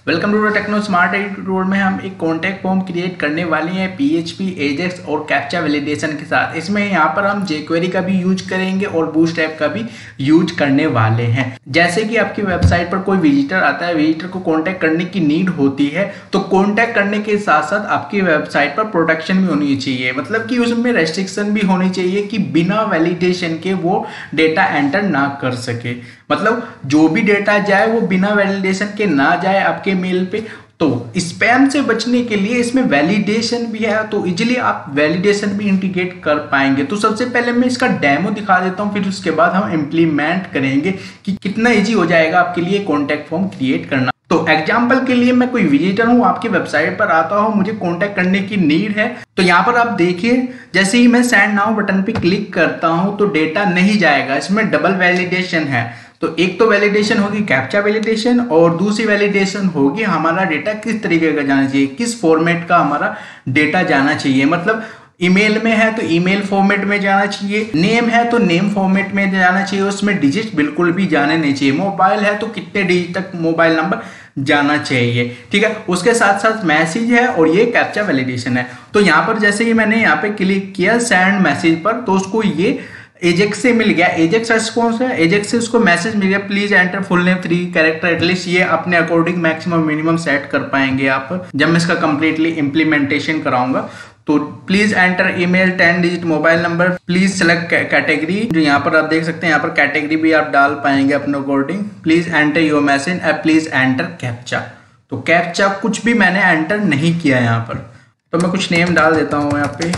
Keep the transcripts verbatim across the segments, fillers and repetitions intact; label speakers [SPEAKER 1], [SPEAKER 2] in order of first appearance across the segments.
[SPEAKER 1] Welcome to techno smart editor में हम एक कॉन्टैक्ट फॉर्म क्रिएट करने वाले हैं पीएचपी, एजेक्स और कैप्चा वैलिडेशन के साथ। इसमें यहाँ पर हम जेक्वेरी का भी यूज करेंगे और बूटस्ट्रैप का भी यूज करने वाले हैं। जैसे कि आपकी वेबसाइट पर कोई विजिटर आता है, विजिटर को कॉन्टैक्ट करने की नीड होती है, तो कॉन्टैक्ट करने के साथ साथ आपकी वेबसाइट पर प्रोटेक्शन भी होनी चाहिए, मतलब कि उसमें रेस्ट्रिक्शन भी होनी चाहिए कि बिना वैलिडेशन के वो डेटा एंटर ना कर सके। मतलब जो भी डेटा जाए वो बिना वैलिडेशन के ना जाए आपके मेल पे। तो स्पैम से बचने के लिए इसमें वैलिडेशन भी है, तो इजीली आप वैलिडेशन भी इंटीग्रेट कर पाएंगे। तो सबसे पहले मैं इसका डेमो दिखा देता हूं, फिर उसके बाद हम इम्प्लीमेंट करेंगे कि कितना इजी हो जाएगा आपके लिए कॉन्टैक्ट फॉर्म क्रिएट करना। तो एग्जाम्पल के लिए मैं कोई विजिटर हूं, आपकी वेबसाइट पर आता हूं, मुझे कॉन्टैक्ट करने की नीड है। तो यहाँ पर आप देखिए, जैसे ही मैं सेंड नाउ बटन पे क्लिक करता हूं तो डेटा नहीं जाएगा, इसमें डबल वैलिडेशन है। तो एक तो वैलिडेशन होगी कैप्चा वैलिडेशन और दूसरी वैलिडेशन होगी हमारा डेटा किस तरीके का जाना चाहिए, किस फॉर्मेट का हमारा डेटा जाना चाहिए। मतलब ईमेल में है तो ईमेल फॉर्मेट में जाना चाहिए, नेम है तो नेम फॉर्मेट में जाना चाहिए, उसमें डिजिट बिल्कुल भी जाने नहीं चाहिए। मोबाइल है तो कितने डिजिट तक मोबाइल नंबर जाना चाहिए, ठीक है। उसके साथ साथ मैसेज है और ये कैप्चा वैलिडेशन है। तो यहाँ पर जैसे ही मैंने यहाँ पे क्लिक किया सेंड मैसेज पर, तो उसको ये एजेक्स से मिल गया, एजेक्स रिस्पॉन्स है, एजेक्स से उसको मैसेज मिल गया, please enter full name three character at least. ये अपने अकॉर्डिंग मैक्सिमम मिनिमम सेट कर पाएंगे आप जब मैं इसका कंप्लीटली इंप्लीमेंटेशन कराऊंगा। तो please enter email, ten digit mobile number, please select category, जो यहाँ पर आप देख सकते हैं, यहाँ पर कैटेगरी भी आप डाल पाएंगे अपने according. Please enter your message and please enter captcha. तो कैप्चा कुछ भी मैंने एंटर नहीं किया यहाँ पर, तो मैं कुछ नेम डाल देता हूँ यहाँ पे।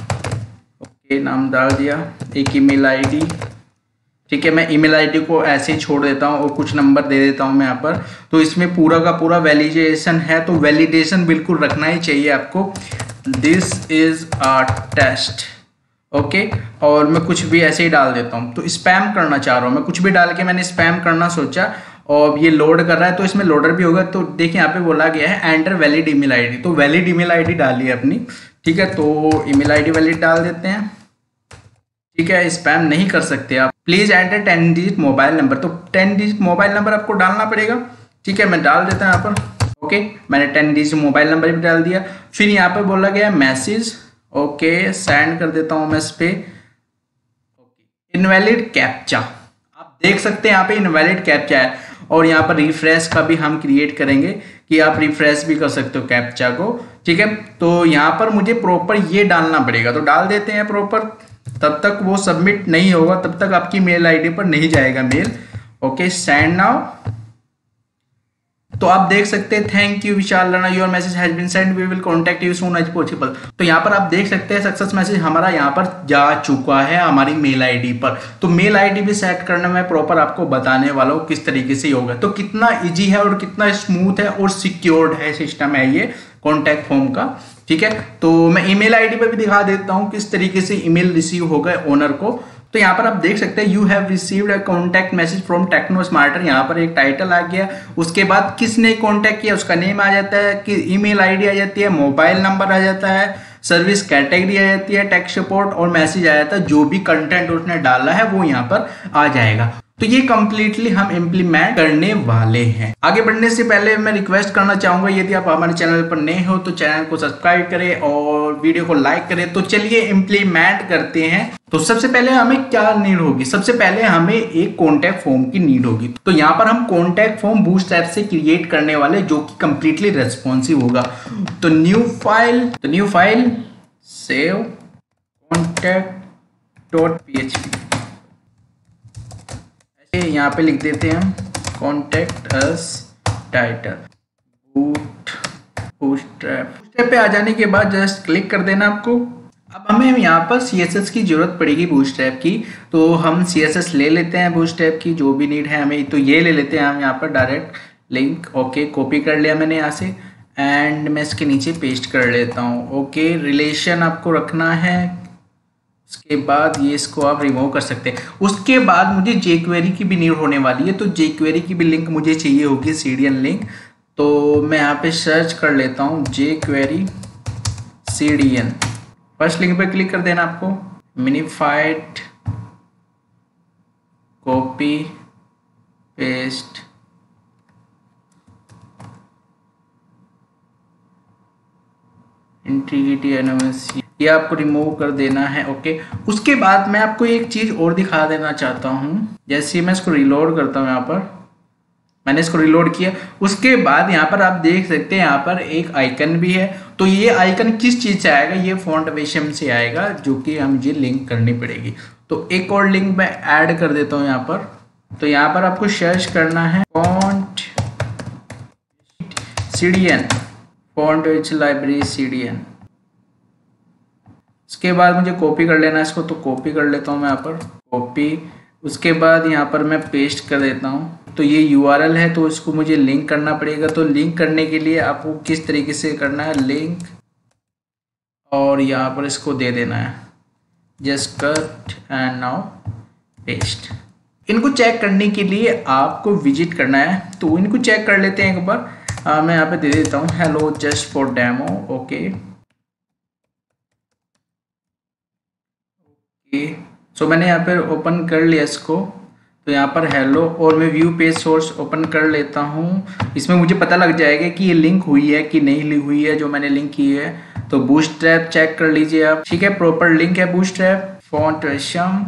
[SPEAKER 1] ओके, नाम डाल दिया, एक ईमेल आईडी, ठीक है। मैं ईमेल आईडी को ऐसे ही छोड़ देता हूँ और कुछ नंबर दे देता हूँ मैं यहाँ पर। तो इसमें पूरा का पूरा वैलिडेशन है, तो वैलिडेशन बिल्कुल रखना ही चाहिए आपको। This is a test, okay. और मैं कुछ भी ऐसे ही डाल देता हूँ। तो स्पैम करना चाह रहा हूँ मैं, कुछ भी डाल के मैंने स्पैम करना सोचा और ये लोड कर रहा है, तो इसमें लोडर भी होगा। तो देखिए यहाँ पे बोला गया है एंटर वैलिड ईमेल आईडी, तो वैलिड ईमेल आईडी डाली है अपनी, ठीक है। तो ईमेल आईडी वैलिड डाल देते हैं, ठीक है। स्पैम नहीं कर सकते आप। Please enter ten digit mobile number, तो टेन डिजिट मोबाइल नंबर आपको डालना पड़ेगा, ठीक है। मैं डाल देता हूँ यहाँ पर, ओके। मैंने टेन डिजिट मोबाइल नंबर भी डाल दिया। फिर यहाँ पे बोला गया मैसेज, ओके, सेंड कर देता हूँ मैं इस पे। इनवैलिड कैप्चा, आप देख सकते हैं यहाँ पे इनवैलिड कैप्चा है। और यहाँ पर रिफ्रेश का भी हम क्रिएट करेंगे कि आप रिफ्रेश भी कर सकते हो कैप्चा को, ठीक है। तो यहाँ पर मुझे प्रॉपर ये डालना पड़ेगा, तो डाल देते हैं प्रॉपर। तब तक वो सबमिट नहीं होगा, तब तक आपकी मेल आईडी पर नहीं जाएगा मेल। Okay, send now. तो आप देख सकते हैं, thank you Vishal Rana, your message has been send, we will contact you soon as possible. तो यहाँ पर आप देख सकते हैं सक्सेस मैसेज हमारा यहाँ पर जा चुका है हमारी मेल आईडी पर। तो मेल आईडी भी सेट करना मैं प्रॉपर आपको बताने वाला हूँ किस तरीके से होगा। तो कितना इजी है और कितना स्मूथ है और सिक्योर्ड है सिस्टम है ये कॉन्टैक्ट फॉर्म का, ठीक है। तो मैं ईमेल आईडी पर भी दिखा देता हूँ किस तरीके से ईमेल रिसीव होगा ओनर को। तो यहाँ पर आप देख सकते हैं, you have received a contact message from techno smarter. यहाँ पर एक टाइटल आ गया, उसके बाद किसने कॉन्टैक्ट किया उसका नेम आ जाता है, कि ईमेल आईडी आ जाती है, मोबाइल नंबर आ जाता है, सर्विस कैटेगरी आ जाती है, टेक सपोर्ट और मैसेज आ जाता है। जो भी कंटेंट उसने डाला है वो यहाँ पर आ जाएगा। तो ये कंप्लीटली हम इम्प्लीमेंट करने वाले हैं। आगे बढ़ने से पहले मैं रिक्वेस्ट करना चाहूंगा, यदि आप हमारे चैनल पर नए हो तो चैनल को सब्सक्राइब करें और वीडियो को लाइक करें। तो चलिए इम्प्लीमेंट करते हैं। तो सबसे पहले हमें क्या नीड होगी, सबसे पहले हमें एक कॉन्टैक्ट फॉर्म की नीड होगी। तो यहाँ पर हम कॉन्टैक्ट फॉर्म बूटस्ट्रैप से क्रिएट करने वाले, जो कि कंप्लीटली रेस्पॉन्सिव होगा। तो न्यू फाइल, तो new file save contact dot P H P, यहाँ पे लिख देते हैं हम contact us title boot bootstrap. Bootstrap पे आ जाने के बाद जस्ट क्लिक कर देना आपको। अब हमें यहाँ पर सी एस एस की जरूरत पड़ेगी बूटस्ट्रैप की, तो हम सी एस एस ले लेते हैं बूटस्ट्रैप की, जो भी नीड है हमें। तो ये ले लेते हैं हम यहाँ पर डायरेक्ट लिंक, ओके, कॉपी कर लिया मैंने यहाँ से एंड मैं इसके नीचे पेस्ट कर लेता हूँ। ओके, रिलेशन आपको रखना है, उसके बाद ये इसको आप रिमूव कर सकते हैं। उसके बाद मुझे जेक्वेरी की भी नीड होने वाली है, तो जेक्वेरी की भी लिंक मुझे चाहिए होगी, सीडीएन लिंक। तो मैं यहाँ पे सर्च कर लेता हूँ जेक्वेरी सीडीएन। फर्स्ट लिंक पे क्लिक कर देना आपको, minified copy paste integrity anonymous ये आपको रिमूव कर देना है। ओके, उसके बाद मैं आपको एक चीज़ और दिखा देना चाहता हूँ। जैसे मैं इसको रिलोड करता हूँ, यहाँ पर मैंने इसको रिलोड किया, उसके बाद यहाँ पर आप देख सकते हैं यहाँ पर एक आइकन भी है। तो ये आइकन किस चीज़ से आएगा, ये फॉन्ट वेशम से आएगा, जो कि हम मुझे लिंक करनी पड़ेगी। तो एक और लिंक मैं ऐड कर देता हूँ यहाँ पर। तो यहाँ पर आपको सर्च करना है font CDN, font awesome library CDN. उसके बाद मुझे कॉपी कर लेना है इसको, तो कॉपी कर लेता हूँ मैं यहाँ पर, कॉपी। उसके बाद यहाँ पर मैं पेस्ट कर देता हूँ। तो ये यूआरएल है, तो इसको मुझे लिंक करना पड़ेगा। तो लिंक करने के लिए आपको किस तरीके से करना है, लिंक, और यहाँ पर इसको दे देना है just cut and now paste. इनको चेक करने के लिए आपको विजिट करना है, तो इनको चेक कर लेते हैं एक बार। आ, मैं यहाँ पे दे देता हूँ hello just for demo. Okay okay, so मैंने यहाँ पर ओपन कर लिया इसको। तो यहाँ पर हेलो, और मैं व्यू पेज सोर्स ओपन कर लेता हूँ। इसमें मुझे पता लग जाएगा कि ये लिंक हुई है कि नहीं हुई है जो मैंने लिंक की है। तो बूटस्ट्रैप चेक कर लीजिए आप, ठीक है, प्रॉपर लिंक है bootstrap. Font awesome,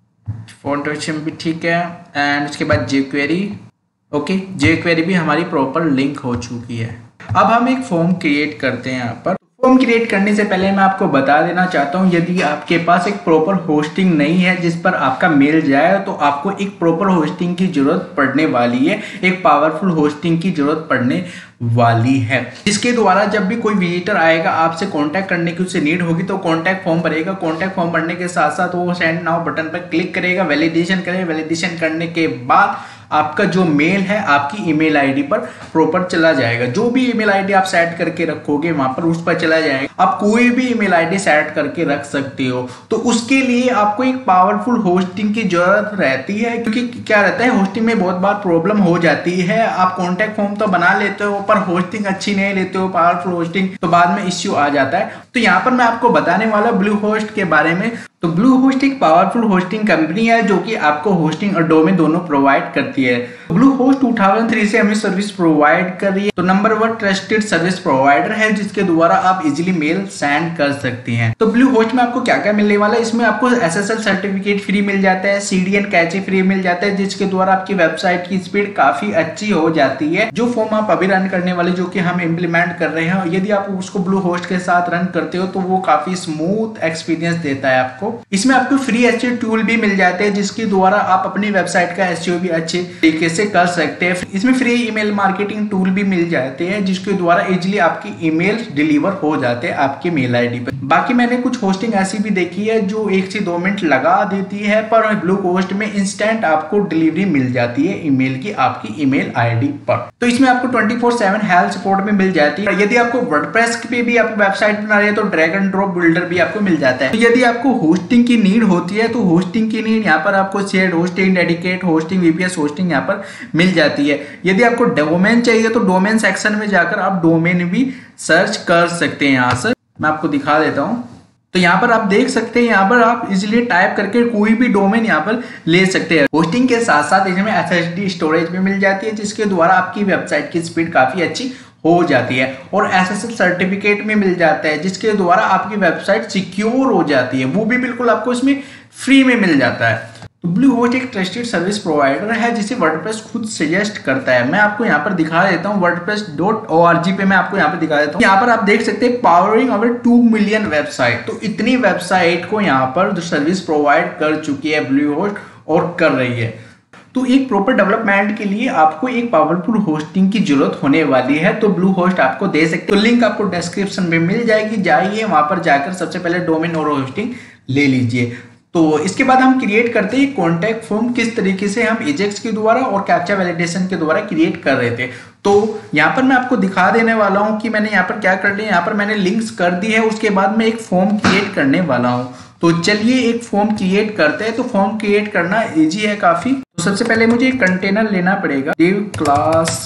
[SPEAKER 1] font awesome भी ठीक है। एंड उसके बाद जेक्वेरी, ओके, जेक्वेरी भी हमारी प्रॉपर लिंक हो चुकी है। अब हम एक फॉर्म क्रिएट करते हैं यहाँ पर। फॉर्म क्रिएट करने से पहले मैं आपको बता देना चाहता हूँ, यदि आपके पास एक प्रॉपर होस्टिंग नहीं है जिस पर आपका मेल जाए, तो आपको एक प्रॉपर होस्टिंग की जरूरत पड़ने वाली है, एक पावरफुल होस्टिंग की जरूरत पड़ने वाली है, जिसके द्वारा जब भी कोई विजिटर आएगा आपसे कांटेक्ट करने की उससे नीड होगी, तो कांटेक्ट फॉर्म भरेगा। कांटेक्ट फॉर्म भरने के साथ साथ वो सेंड नाउ बटन पर क्लिक करेगा, वैलिडेशन करेगा। वैलिडेशन करने के बाद आपका जो मेल है आपकी ईमेल आईडी पर प्रॉपर चला जाएगा। जो भी ईमेल आईडी आप सेट करके रखोगे वहां पर उस पर चला जाएगा। आप कोई भी ईमेल आईडी सेट करके रख सकते हो। तो उसके लिए आपको एक पावरफुल होस्टिंग की जरूरत रहती है, क्योंकि क्या रहता है होस्टिंग में बहुत बार प्रॉब्लम हो जाती है। आप कॉन्टैक्ट फॉर्म तो बना लेते हो पर होस्टिंग अच्छी नहीं लेते हो, पावरफुल होस्टिंग, तो बाद में इश्यू आ जाता है। तो यहाँ पर मैं आपको बताने वाला ब्लू होस्ट के बारे में। तो ब्लू होस्ट एक पावरफुल होस्टिंग कंपनी है जो कि आपको होस्टिंग और डोमेन दोनों प्रोवाइड करती है। ब्लू होस्ट दो हज़ार तीन से हमें सर्विस प्रोवाइड कर रही है। तो number one trusted service provider है जिसके द्वारा आप इजीली मेल सेंड कर सकती हैं। तो ब्लू होस्ट में आपको क्या क्या मिलने वाला है, इसमें आपको एसएसएल सर्टिफिकेट फ्री मिल जाता है, सीडीएन कैचे फ्री मिल जाता है, जिसके द्वारा आपकी वेबसाइट की स्पीड काफी अच्छी हो जाती है। जो फॉर्म आप अभी रन करने वाले जो कि हम इम्प्लीमेंट कर रहे हैं, यदि आप उसको ब्लू होस्ट के साथ रन करते हो तो वो काफी स्मूथ एक्सपीरियंस देता है आपको। इसमें आपको फ्री एसईओ टूल भी मिल जाते हैं जिसके द्वारा आप अपनी वेबसाइट का एसईओ भी अच्छे तरीके से कर सकते हैं। इसमें फ्री ईमेल मार्केटिंग टूल भी मिल जाते हैं जिसके द्वारा इजीली आपकी ईमेल डिलीवर हो जाते हैं आपके मेल आईडी पर। बाकी मैंने कुछ होस्टिंग ऐसी भी देखी है जो एक से दो मिनट लगा देती है, पर ब्लू होस्ट में इंस्टेंट आपको डिलीवरी मिल जाती है ईमेल की आपकी ईमेल आईडी पर। तो इसमें आपको twenty four seven health support में मिल जाती है। यदि आपको वर्डप्रेस पे भी आप वेबसाइट बना रहे हैं तो ड्रैग एंड ड्रॉप बिल्डर भी आपको मिल जाता है। तो यदि आपको होस्टिंग की नीड होती है तो होस्टिंग की नीड यहाँ पर आपको shared hosting, dedicate hosting, VPS hosting यहाँ पर मिल जाती है। यदि आपको डोमेन चाहिए तो डोमेन सेक्शन में जाकर आप डोमेन भी सर्च कर सकते हैं। यहाँ से मैं आपको दिखा देता हूँ। तो यहाँ पर आप देख सकते हैं, यहाँ पर आप इजीली टाइप करके कोई भी डोमेन यहाँ पर ले सकते हैं। होस्टिंग के साथ साथ इसमें एसएसडी स्टोरेज भी मिल जाती है जिसके द्वारा आपकी वेबसाइट की स्पीड काफी अच्छी हो जाती है, और एसएसएल सर्टिफिकेट में मिल जाता है जिसके द्वारा आपकी वेबसाइट सिक्योर हो जाती है। वो भी बिल्कुल आपको इसमें फ्री में मिल जाता है। तो ब्लू होस्ट एक ट्रस्टेड सर्विस प्रोवाइडर है जिसे वर्डप्रेस खुद सजेस्ट करता है। मैं आपको यहाँ पर दिखा देता हूँ वर्डप्रेस डॉट ओआरजी पे मैं आपको यहाँ पे दिखा देता हूँ। यहाँ पर आप देख सकते हैं powering over two million website. तो इतनी वेबसाइट को यहाँ पर जो सर्विस प्रोवाइड कर चुकी है ब्लू होस्ट और कर रही है। तो एक प्रॉपर डेवलपमेंट के लिए आपको एक पावरफुल होस्टिंग की जरूरत होने वाली है, तो ब्लू होस्ट आपको दे सकते हो। तो लिंक आपको डिस्क्रिप्शन में मिल जाएगी, जाइए वहां पर जाकर सबसे पहले डोमेन और होस्टिंग ले लीजिए। तो इसके बाद हम क्रिएट करते हैं कॉन्टैक्ट फॉर्म, किस तरीके से हम एजेक्स के द्वारा और कैप्चा वैलिडेशन के द्वारा क्रिएट कर रहे थे। तो यहाँ पर मैं आपको दिखा देने वाला हूँ कि मैंने यहाँ पर क्या कर लिया। यहाँ पर मैंने लिंक्स कर दी है, उसके बाद मैं एक फॉर्म क्रिएट करने वाला हूँ। तो चलिए एक फॉर्म क्रिएट करते हैं। तो फॉर्म क्रिएट करना इजी है काफी। तो सबसे पहले मुझे एक कंटेनर लेना पड़ेगा, div क्लास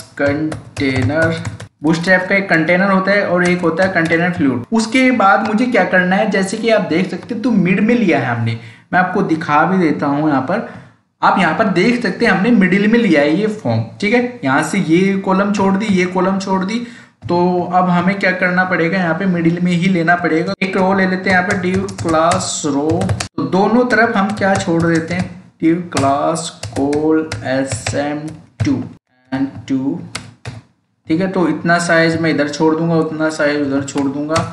[SPEAKER 1] कंटेनर। बूटस्ट्रैप का एक कंटेनर होता है और एक होता है कंटेनर फ्लूइड। उसके बाद मुझे क्या करना है, जैसे कि आप देख सकते हैं तो मिड में लिया है हमने। मैं आपको दिखा भी देता हूँ। यहाँ पर आप यहाँ पर देख सकते हैं हमने मिडिल में लिया है ये फॉर्म, ठीक है। यहाँ से ये कॉलम छोड़ दी, ये कॉलम छोड़ दी। तो अब हमें क्या करना पड़ेगा, यहाँ पे मिडिल में ही लेना पड़ेगा। एक रो ले लेते हैं यहाँ पे div क्लास रो, तो दोनों तरफ हम क्या छोड़ देते हैं, div class col S M two and two. ठीक है, तो इतना साइज मैं इधर छोड़ दूंगा, उतना साइज उधर छोड़ दूंगा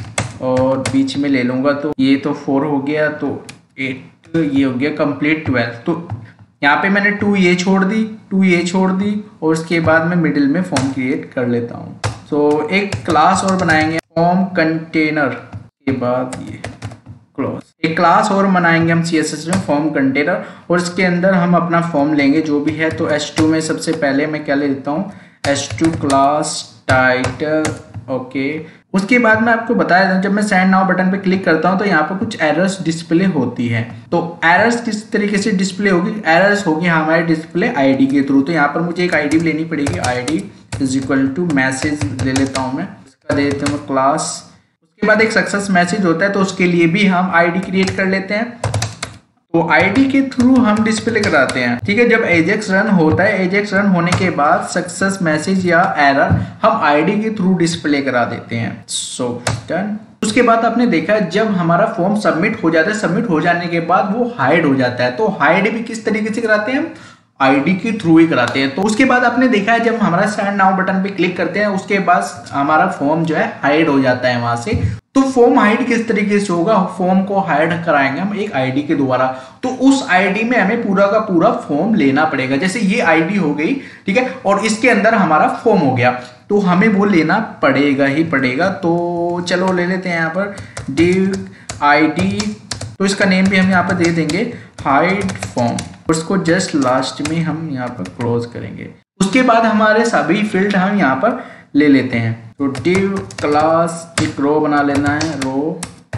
[SPEAKER 1] और बीच में ले लूंगा। तो ये तो फोर हो गया, तो एट ये हो गया कंप्लीट ट्वेल्व। तो यहाँ पे मैंने टू ये छोड़ दी, टू ये छोड़ दी और उसके बाद मैं मिडिल में फॉर्म क्रिएट कर लेता हूँ। तो एक क्लास और बनाएंगे फॉर्म कंटेनर के बाद ये क्लोज। एक क्लास और बनाएंगे हम सी एस एस में फॉर्म कंटेनर, और इसके अंदर हम अपना फॉर्म लेंगे जो भी है। तो एच टू में सबसे पहले मैं क्या ले लेता हूँ, H two class title. Okay, उसके बाद मैं आपको बताया था, जब मैं सेंड नाउ बटन पे क्लिक करता हूं तो यहाँ पर कुछ एरर्स डिस्प्ले होती है। तो एरर्स किस तरीके से डिस्प्ले होगी, एरर्स होगी हमारे डिस्प्ले आईडी के थ्रू। तो यहाँ पर मुझे एक आईडी लेनी पड़ेगी, ID is equal to message ले लेता हूँ मैं, इसका दे देता हूँ क्लास। उसके बाद एक सक्सेस मैसेज होता है, तो उसके लिए भी हम आईडी क्रिएट कर लेते हैं। तो आईडी के थ्रू हम डिस्प्ले कराते हैं। ठीक है, जब एजेक्स रन होता है, एजेक्स रन होने के बाद सक्सेस मैसेज या एरर हम आईडी के थ्रू डिस्प्ले करा देते हैं। So done. उसके बाद आपने देखा जब हमारा फॉर्म सबमिट हो जाता है, सबमिट हो जाने के बाद वो हाइड हो जाता है। तो हाइड भी किस तरीके से कराते हैं, हम आईडी के थ्रू ही कराते हैं। तो उसके बाद आपने देखा है जब हमारा सेंड नाउ बटन पे क्लिक करते हैं, उसके बाद हमारा फॉर्म जो है हाइड हो जाता है वहां से। तो फॉर्म हाइड किस तरीके से होगा, फॉर्म को हाइड कराएंगे हम एक आईडी के द्वारा। तो उस आईडी में हमें पूरा का पूरा फॉर्म लेना पड़ेगा। जैसे ये आईडी हो गई, ठीक है, और इसके अंदर हमारा फॉर्म हो गया, तो हमें वो लेना पड़ेगा ही पड़ेगा। तो चलो ले लेते हैं यहाँ पर div आईडी, तो इसका नेम भी हम यहाँ पर दे देंगे हाइड फॉर्म, उसको जस्ट लास्ट में हम यहाँ पर क्लोज करेंगे। उसके बाद हमारे सभी फील्ड हम यहाँ पर ले लेते हैं। तो div क्लास एक रो बना लेना है, row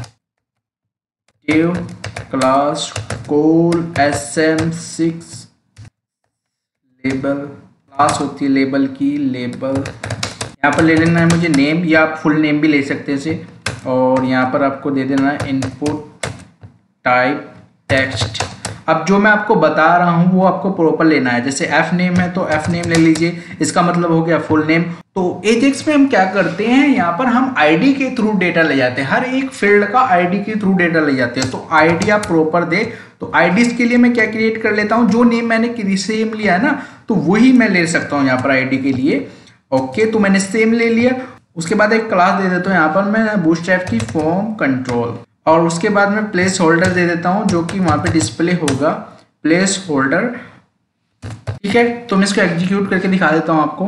[SPEAKER 1] div class col S M six label, class होती है लेबल की, लेबल यहाँ पर ले लेना है मुझे नेम, या आप फुल नेम भी ले सकते हैं इसे। और यहाँ पर आपको दे देना है इनपुट टाइप टेक्स्ट। अब जो मैं आपको बता रहा हूँ वो आपको प्रॉपर लेना है। जैसे एफ नेम है तो एफ नेम ले लीजिए, इसका मतलब हो गया फुल नेम। तो एजेक्स में हम क्या करते हैं, यहाँ पर हम आईडी के थ्रू डेटा ले जाते हैं, हर एक फील्ड का आईडी के थ्रू डेटा ले जाते हैं। तो आईडी आप प्रॉपर दे, तो आईडीज के लिए मैं क्या क्रिएट कर लेता हूँ, जो नेम मैंने सेम लिया है ना, तो वही मैं ले सकता हूँ यहाँ पर आईडी के लिए। ओके, तो मैंने सेम ले लिया। उसके बाद एक क्लास दे देता हूँ यहाँ पर मैं बूटस्ट्रैप की फॉर्म कंट्रोल, और उसके बाद मैं प्लेस होल्डर दे देता हूँ जो कि वहां पे डिस्प्ले होगा प्लेस होल्डर। ठीक है, तो मैं इसको एग्जीक्यूट करके दिखा देता हूँ आपको।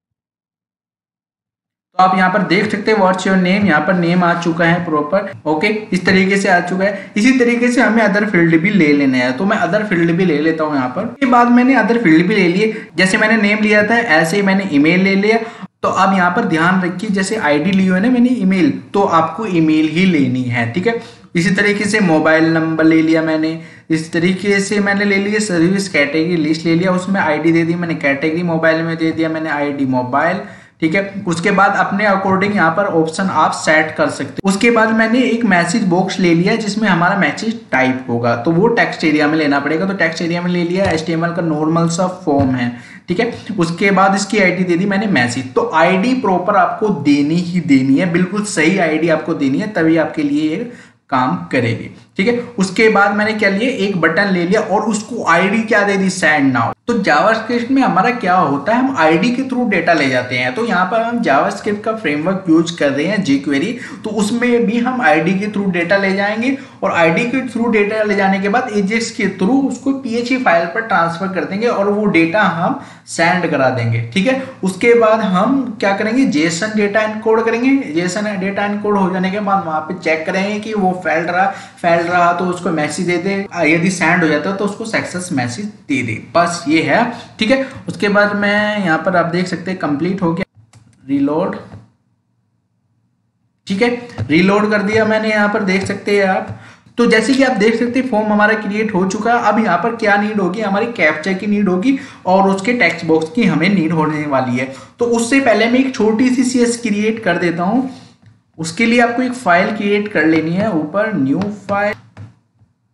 [SPEAKER 1] तो आप यहाँ पर देख सकते हैं व्हाट्स योर नेम, यहाँ पर नेम आ चुका है प्रॉपर। ओके, इस तरीके से आ चुका है। इसी तरीके से हमें अदर फील्ड भी ले लेने हैं, तो मैं अदर फील्ड भी ले लेता हूँ यहाँ पर। उसके बाद मैंने अदर फील्ड भी ले लिए, जैसे मैंने नेम लिया था ऐसे ही मैंने ईमेल ले लिया। तो अब यहाँ पर ध्यान रखिए, जैसे आईडी ली है ना मैंने ईमेल, तो आपको ईमेल ही लेनी है। ठीक है, इसी तरीके से मोबाइल नंबर ले लिया मैंने, इस तरीके से मैंने ले लिया सर्विस कैटेगरी लिस्ट ले लिया, उसमें आईडी दे दी मैंने, कैटेगरी मोबाइल में दे दिया मैंने आईडी मोबाइल। ठीक है, उसके बाद अपने अकॉर्डिंग यहाँ पर ऑप्शन आप सेट कर सकते हैं। उसके बाद मैंने एक मैसेज बॉक्स ले लिया जिसमें हमारा मैसेज टाइप होगा, तो वो टेक्स्ट एरिया में लेना पड़ेगा। तो टेक्स्ट एरिया में ले लिया, एचटीएमएल का नॉर्मल सा फॉर्म है। ठीक है, उसके बाद इसकी आईडी दे दी मैंने मैसेज। तो आईडी प्रॉपर आपको देनी ही देनी है, बिल्कुल सही आईडी आपको देनी है, तभी आपके लिए ये काम करेगी। ठीक है, उसके बाद मैंने क्या लिया, एक बटन ले लिया और उसको आईडी क्या दे दी, सेंड नाउ। तो जावास्क्रिप्ट में हमारा क्या होता है, हम आईडी के थ्रू डेटा ले जाते हैं। तो यहाँ पर हम जावास्क्रिप्ट का फ्रेमवर्क यूज कर रहे हैं jQuery, तो उसमें भी हम आईडी के थ्रू डेटा ले जाएंगे और आईडी के थ्रू डेटा ले जाने के बाद एजेक्स के थ्रू उसको पीएचपी फाइल पर ट्रांसफर कर देंगे और वो डेटा हम सेंड करा देंगे। ठीक है, उसके बाद हम क्या करेंगे, जेसन डेटा एनकोड करेंगे। जेसन डेटा एनकोड हो जाने के बाद वहां पे चेक करेंगे कि वो फैल रहा फैल रहा तो उसको मैसेज दे दे, यदि सेंड हो जाता है तो उसको सक्सेस मैसेज दे दे, बस ये है। ठीक है, उसके बाद मैं यहाँ पर आप देख सकते हैं कंप्लीट हो गया, रीलोड। ठीक है, रीलोड कर दिया मैंने, यहाँ पर देख सकते हैं आप। तो जैसे कि आप देख सकते हैं फॉर्म हमारा क्रिएट हो चुका है। अब यहाँ पर क्या नीड होगी, हमारी कैप्चा की नीड होगी और उसके टेक्स्ट बॉक्स की हमें नीड होने वाली है। तो उससे पहले मैं एक छोटी सी सीएस क्रिएट कर देता हूं। उसके लिए आपको एक फाइल क्रिएट कर लेनी है, ऊपर new file,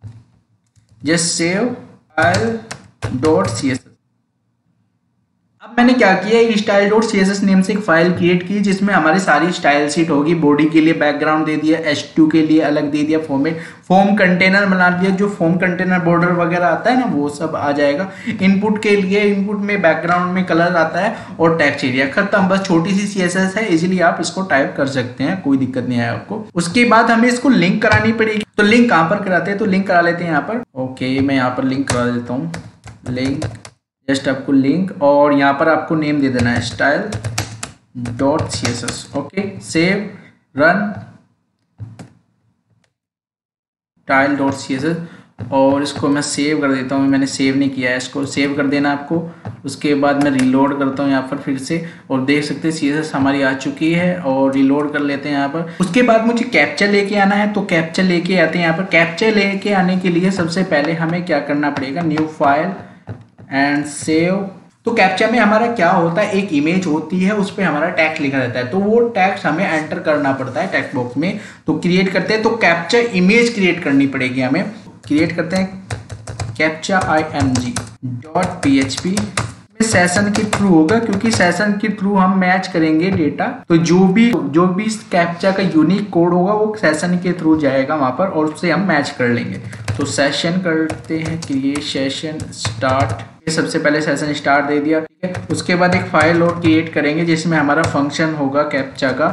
[SPEAKER 1] just save file dot C S S. अब मैंने क्या किया, style dot C S S name से एक फाइल क्रिएट की जिसमें हमारी सारी स्टाइल शीट होगी। बॉडी के लिए बैकग्राउंड दे दिया, एच टू के लिए अलग दे दिया, फॉर्मेट फॉर्म कंटेनर बना दिया, जो फॉर्म कंटेनर बॉर्डर वगैरह आता है ना वो सब आ जाएगा। इनपुट के लिए इनपुट में बैकग्राउंड में कलर आता है और टेक्स्ट एरिया, खत्म। बस छोटी सी सी एस एस है, इजीली आप इसको टाइप कर सकते हैं, कोई दिक्कत नहीं है आपको। उसके बाद हमें इसको लिंक करानी पड़ेगी। तो लिंक कहाँ पर कराते हैं, तो लिंक करा लेते हैं यहाँ पर। ओके, मैं यहाँ पर लिंक करा देता हूँ, लिंक जस्ट आपको लिंक, और यहाँ पर आपको नेम दे देना है style dot C S S. Okay, save run style dot C S S, और इसको मैं सेव कर देता हूँ। मैंने सेव नहीं किया है, इसको सेव कर देना आपको। उसके बाद मैं रीलोड करता हूँ यहाँ पर फिर से, और देख सकते हैं सी एस एस हमारी आ चुकी है, और रीलोड कर लेते हैं यहाँ पर। उसके बाद मुझे कैप्चा लेके आना है, तो कैप्चा लेके आते हैं यहाँ पर। कैप्चा लेके आने के लिए सबसे पहले हमें क्या करना पड़ेगा, न्यू फाइल एंड सेव। तो कैप्चा में हमारा क्या होता है, एक इमेज होती है, उस पर हमारा टेक्स्ट लिखा रहता है, तो वो टेक्स्ट हमें एंटर करना पड़ता है टेक्स्ट बॉक्स में। तो क्रिएट करते हैं, तो कैप्चा इमेज क्रिएट करनी पड़ेगी हमें। क्रिएट करते हैं captcha I M G dot P H P, session के थ्रू होगा, क्योंकि सेशन के थ्रू हम मैच करेंगे डेटा। तो जो भी जो भी कैप्चा का यूनिक कोड होगा वो सेशन के थ्रू जाएगा वहां पर, और उससे हम मैच कर लेंगे। तो सेशन करते हैं, क्रिएट सेशन स्टार्ट। सबसे पहले सेशन स्टार्ट दे दिया, ठीक है। उसके बाद एक फाइल और क्रिएट करेंगे जिसमें हमारा फंक्शन होगा कैप्चा का,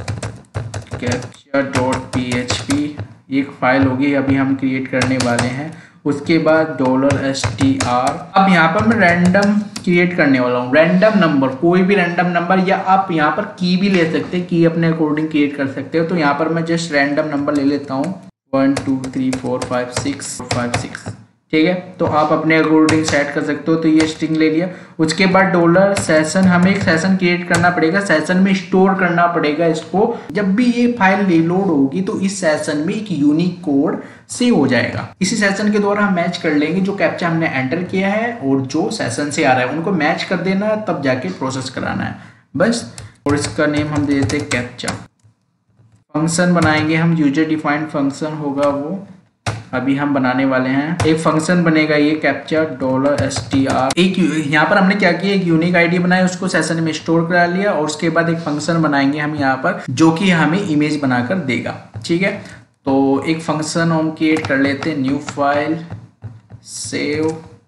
[SPEAKER 1] captcha dot P H P एक फाइल होगी, अभी हम क्रिएट करने वाले हैं। उसके बाद डॉलर एस टी आर। अब यहाँ पर मैं रैंडम क्रिएट करने वाला हूँ, रैंडम नंबर, कोई भी रैंडम नंबर, या आप यहाँ पर की भी ले सकते हैं, की अपने अकॉर्डिंग क्रिएट कर सकते हो। तो यहाँ पर मैं जस्ट रैंडम नंबर ले लेता हूँ, one two three four five six five six, ठीक है। तो आप अपने अकॉर्डिंग सेट कर सकते हो। तो ये स्ट्रिंग ले लिया। उसके बाद डॉलर सेशन, हमें एक सेशन क्रिएट करना पड़ेगा, सेशन में स्टोर करना पड़ेगा इसको। जब भी ये फाइल रीलोड होगी तो इस सेशन में एक यूनिक कोड सेव हो जाएगा। इसी सेशन के द्वारा हम मैच कर लेंगे जो कैप्चा हमने एंटर किया है और जो सेशन से आ रहा है, उनको मैच कर देना, तब जाके प्रोसेस कराना है बस। और इसका नेम हम दे देते हैं कैप्चा। फंक्शन बनाएंगे हम, यूजर डिफाइंड फंक्शन होगा वो अभी हम बनाने वाले हैं। एक फंक्शन बनेगा ये captcha dollar S T R. एक यहाँ पर हमने क्या किया, एक यूनिक आईडी बनाई, उसको सेशन में स्टोर करा लिया, और उसके बाद एक फंक्शन बनाएंगे हम यहाँ पर जो कि हमें इमेज बनाकर देगा, ठीक है। तो एक फंक्शन हम क्रिएट कर लेते हैं, new file save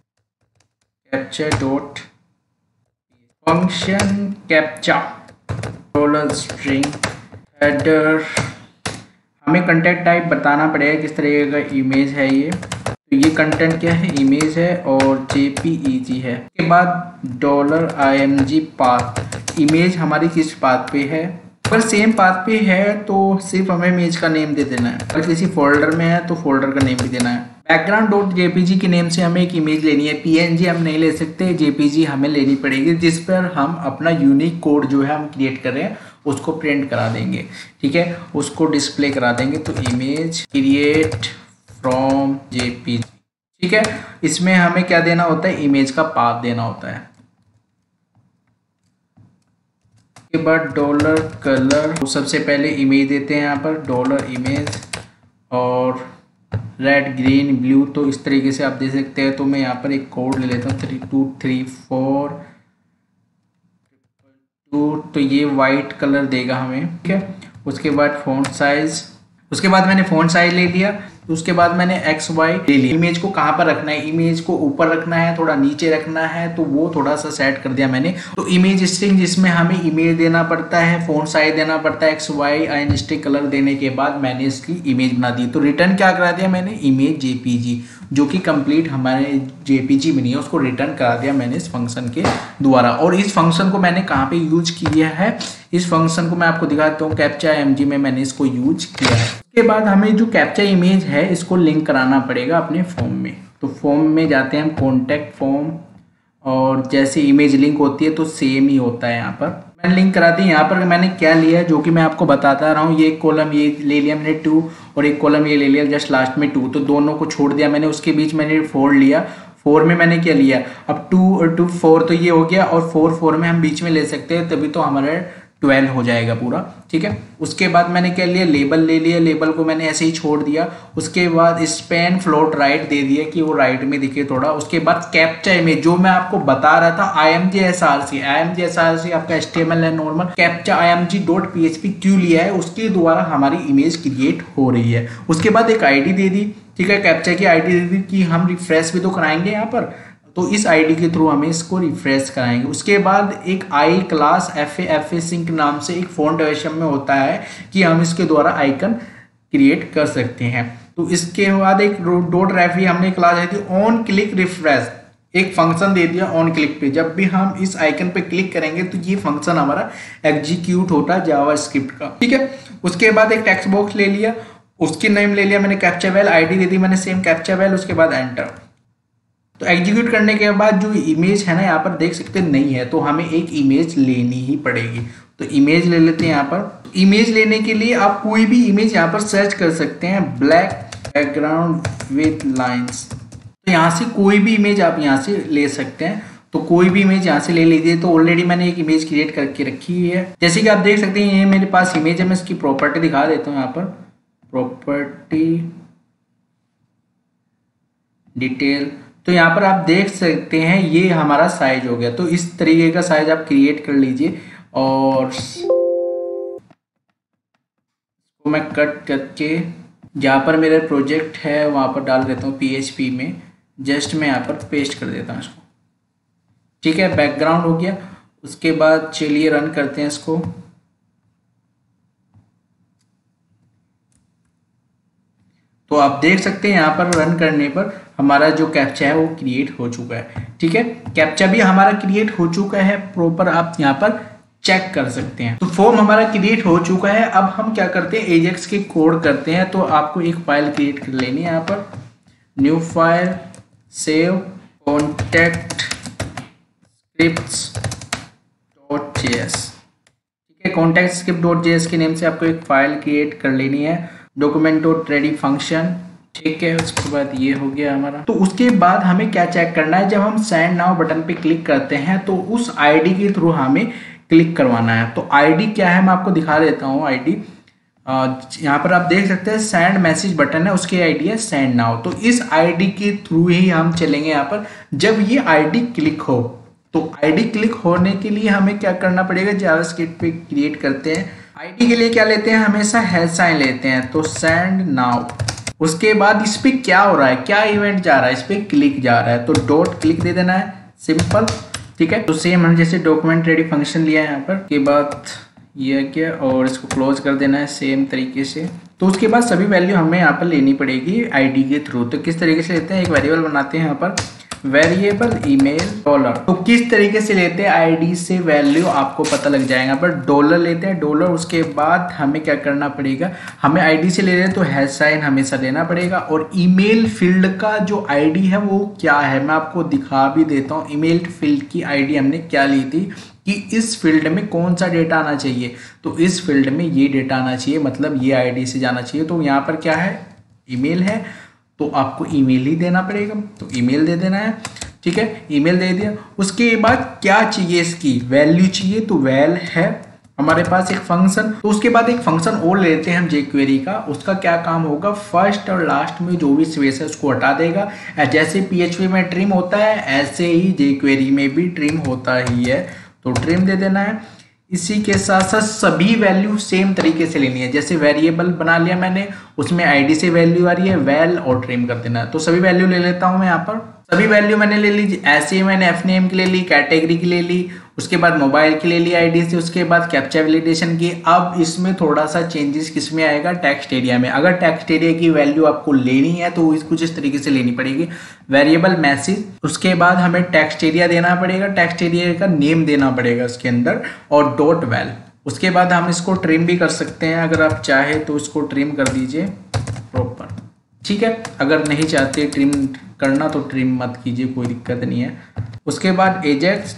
[SPEAKER 1] captcha dot function captcha dollar string header. हमें कंटेंट टाइप बताना पड़ेगा किस तरह का इमेज है ये। तो ये कंटेंट क्या है, इमेज है और जेपीईजी है। उसके बाद dollar I M G path, image हमारी किस पाथ पे है। अगर सेम पाथ पे है तो सिर्फ हमें इमेज का नेम दे देना है, अगर किसी फोल्डर में है तो फोल्डर का नेम भी देना है। बैकग्राउंड डॉट जेपीजी के नेम से हमें एक इमेज लेनी है, पीएनजी हम नहीं ले सकते, जेपीजी हमें लेनी पड़ेगी, जिस पर हम अपना यूनिक कोड जो है हम क्रिएट कर रहे हैं उसको प्रिंट करा देंगे, ठीक है, उसको डिस्प्ले करा देंगे। तो इमेज क्रिएट फ्रॉम जेपीजी, ठीक है। इसमें हमें क्या देना होता है, इमेज का पाथ देना होता है। उसके बाद डॉलर कलर, तो सबसे पहले इमेज देते हैं यहाँ पर डॉलर इमेज, और रेड ग्रीन ब्लू, तो इस तरीके से आप दे सकते हैं। तो मैं यहाँ पर एक कोड ले लेता हूँ, three two three four two, तो ये वाइट कलर देगा हमें, ठीक है। उसके बाद फ़ॉन्ट साइज, उसके बाद मैंने फ़ॉन्ट साइज ले लिया। तो उसके बाद मैंने एक्स वाई ले लिया। इमेज को कहाँ पर रखना है, इमेज को ऊपर रखना है, थोड़ा नीचे रखना है, तो वो थोड़ा सा सेट कर दिया मैंने। तो इमेज स्ट्रिंग जिसमें हमें इमेज देना पड़ता है, फ़ॉन्ट साइज देना पड़ता है, X Y and stick colour देने के बाद मैंने इसकी इमेज बना दी। तो रिटर्न क्या करा दिया मैंने, इमेज जेपीजी, जो कि कंप्लीट हमारे जेपीजी बनी है, उसको रिटर्न करा दिया मैंने इस फंक्शन के द्वारा। और इस फंक्शन को मैंने कहाँ पे यूज किया है, इस फंक्शन को मैं आपको दिखाता हूँ, कैप्चा एमजी में मैंने इसको यूज किया है। उसके बाद हमें जो कैप्चा इमेज है इसको लिंक कराना पड़ेगा अपने फॉर्म में। तो फॉर्म में जाते हैं हम, कॉन्टैक्ट फॉर्म, और जैसे इमेज लिंक होती है तो सेम ही होता है। यहाँ पर मैंने लिंक करा दी। यहाँ पर मैंने क्या लिया है जो कि मैं आपको बताता रहा हूँ, ये कॉलम ये ले लिया मैंने टू, और एक कॉलम ये ले लिया जस्ट लास्ट में टू, तो दोनों को छोड़ दिया मैंने। उसके बीच मैंने फोर लिया, फोर में मैंने क्या लिया, अब टू और टू फोर, तो ये हो गया, और फोर फोर में हम बीच में ले सकते हैं, तभी तो हमारा ट्वेल्व हो जाएगा पूरा, ठीक है। उसके बाद मैंने क्या लिया, लेबल ले लिया, लेबल को मैंने ऐसे ही छोड़ दिया। उसके बाद स्पैन फ्लोट राइट दे दिया कि वो राइट में दिखे थोड़ा। उसके बाद कैप्चा इमेज, जो मैं आपको बता रहा था, I M G S R C, I M G S R C आपका एच टी एम एल है normal, captcha I M G dot P H P क्यों लिया है, उसके द्वारा हमारी इमेज क्रिएट हो रही है। उसके बाद एक आई डी दे दी, ठीक है, कैप्चा की आई डी दे दी कि हम रिफ्रेश भी तो कराएंगे यहाँ पर, तो इस आईडी के थ्रू हमें इसको रिफ्रेश कराएंगे। उसके बाद एक I class F A F A sync नाम से एक फॉन्ट वेरिएशन में होता है कि हम इसके द्वारा आइकन क्रिएट कर सकते हैं। तो इसके बाद एक डॉट रेफरी हमने क्लास दी ऑन क्लिक रिफ्रेश, एक फंक्शन दे दिया ऑन क्लिक पे, जब भी हम इस आइकन पे क्लिक करेंगे तो ये फंक्शन हमारा एग्जीक्यूट होता है जावा स्क्रिप्ट का, ठीक है। उसके बाद एक टेक्स्ट बॉक्स ले लिया, उसकी नेम ले लिया मैंने कैप्चा वेल, आईडी दे दी मैंने सेम कैप्चा वेल, उसके बाद एंटर। तो एग्जीक्यूट करने के बाद जो इमेज है ना यहाँ पर देख सकते नहीं है, तो हमें एक इमेज लेनी ही पड़ेगी। तो इमेज ले लेते हैं यहाँ पर। इमेज लेने के लिए आप कोई भी इमेज यहाँ पर सर्च कर सकते हैं, ब्लैक बैकग्राउंड विथ लाइंस, तो यहाँ से कोई भी इमेज आप यहाँ से ले सकते हैं। तो कोई भी इमेज यहाँ से ले लीजिए। तो ऑलरेडी मैंने एक इमेज क्रिएट करके रखी हुई है, जैसे कि आप देख सकते हैं ये मेरे पास इमेज है। मैं इसकी प्रॉपर्टी दिखा देता हूँ यहाँ पर, प्रॉपर्टी डिटेल। तो यहाँ पर आप देख सकते हैं ये हमारा साइज हो गया। तो इस तरीके का साइज आप क्रिएट कर लीजिए और इसको मैं कट करके जहाँ पर मेरा प्रोजेक्ट है वहाँ पर डाल देता हूँ पी एच पी में, जस्ट मैं यहाँ पर पेस्ट कर देता हूँ इसको, ठीक है। बैकग्राउंड हो गया। उसके बाद चलिए रन करते हैं इसको। तो आप देख सकते हैं यहाँ पर रन करने पर हमारा जो कैप्चा है वो क्रिएट हो चुका है, ठीक है। कैप्चा भी हमारा क्रिएट हो चुका है प्रॉपर, आप यहाँ पर चेक कर सकते हैं। तो फॉर्म हमारा क्रिएट हो चुका है। अब हम क्या करते हैं, एजेक्स के कोड करते हैं। तो आपको एक फाइल क्रिएट कर लेनी है, यहाँ पर new file, save contact scripts dot J S, ठीक है। Contact script dot J S के नेम से आपको एक फाइल क्रिएट कर लेनी है, डॉक्यूमेंट डॉट रेडी फंक्शन, ठीक है। उसके बाद ये हो गया हमारा। तो उसके बाद हमें क्या चेक करना है, जब हम सेंड नाउ बटन पे क्लिक करते हैं तो उस आईडी के थ्रू हमें क्लिक करवाना है। तो आईडी क्या है मैं आपको दिखा देता हूँ। आईडी यहाँ पर आप देख सकते हैं सेंड मैसेज बटन है, उसकी आईडी है सेंड नाउ। तो इस आईडी के थ्रू ही हम चलेंगे यहाँ पर। जब ये आईडी क्लिक हो, तो आईडी क्लिक होने के लिए हमें क्या करना पड़ेगा, जावास्क्रिप्ट पे क्रिएट करते हैं। आईडी के लिए क्या लेते हैं, हमेशा हैश साइन लेते हैं। तो सेंड नाउ, उसके बाद इस पे क्या हो रहा है, क्या इवेंट जा रहा है, इस पे क्लिक जा रहा है, तो डॉट क्लिक दे देना है, सिंपल, ठीक है। तो सेम हम जैसे डॉक्यूमेंट रेडी फंक्शन लिया है यहाँ पर, के बाद ये क्या, और इसको क्लोज कर देना है सेम तरीके से। तो उसके बाद सभी वैल्यू हमें यहाँ पर लेनी पड़ेगी आईडी के थ्रू। तो किस तरीके से लेते हैं, एक वेरिएबल बनाते हैं यहाँ पर, वेरिएबल ईमेल डॉलर। तो किस तरीके से लेते हैं आईडी से वैल्यू आपको पता लग जाएगा, पर डॉलर लेते हैं डॉलर। उसके बाद हमें क्या करना पड़ेगा, हमें आईडी से ले रहे हैं तो हैश साइन हमेशा लेना पड़ेगा। और ईमेल फील्ड का जो आईडी है वो क्या है मैं आपको दिखा भी देता हूँ। ईमेल फील्ड की आईडी हमने क्या ली थी कि इस फील्ड में कौन सा डेटा आना चाहिए, तो इस फील्ड में ये डेटा आना चाहिए, मतलब ये आईडी से जाना चाहिए। तो यहाँ पर क्या है, ईमेल है, तो आपको ईमेल ही देना पड़ेगा। तो ईमेल दे देना है, ठीक है, ईमेल दे दिया। उसके बाद क्या चाहिए, इसकी वैल्यू चाहिए, तो वैल है हमारे पास एक फंक्शन। तो उसके बाद एक फंक्शन और लेते हैं हम जेक्वेरी का। उसका क्या काम होगा, फर्स्ट और लास्ट में जो भी स्पेस है उसको हटा देगा। जैसे पीएचपी में ट्रिम होता है ऐसे ही जेक्वेरी में भी ट्रिम होता ही है, तो ट्रिम दे देना है। इसी के साथ साथ सभी वैल्यू सेम तरीके से लेनी है। जैसे वेरिएबल बना लिया मैंने, उसमें आईडी से वैल्यू आ रही है, वैल और ट्रिम कर देना है। तो सभी वैल्यू ले लेता हूं मैं यहाँ पर, सभी वैल्यू मैंने ले ली। ऐसे ही मैंने एफ नेम की ले ली, कैटेगरी की ले ली, उसके बाद मोबाइल की ले ली आईडी से, उसके बाद कैप्चा वैलिडेशन की। अब इसमें थोड़ा सा चेंजेस किस में आएगा, टेक्स्ट एरिया में। अगर टेक्स्ट एरिया की वैल्यू आपको लेनी है तो इस कुछ इस तरीके से लेनी पड़ेगी, वेरिएबल मैसेज, उसके बाद हमें टेक्स्ट एरिया देना पड़ेगा, टेक्स्ट एरिया का नेम देना पड़ेगा उसके अंदर, और डॉट वैल। उसके बाद हम इसको ट्रिम भी कर सकते हैं, अगर आप चाहे तो इसको ट्रिम कर दीजिए प्रॉपर, ठीक है। अगर नहीं चाहते ट्रिम करना तो ट्रिम मत कीजिए, कोई दिक्कत नहीं है। उसके बाद एजेक्स,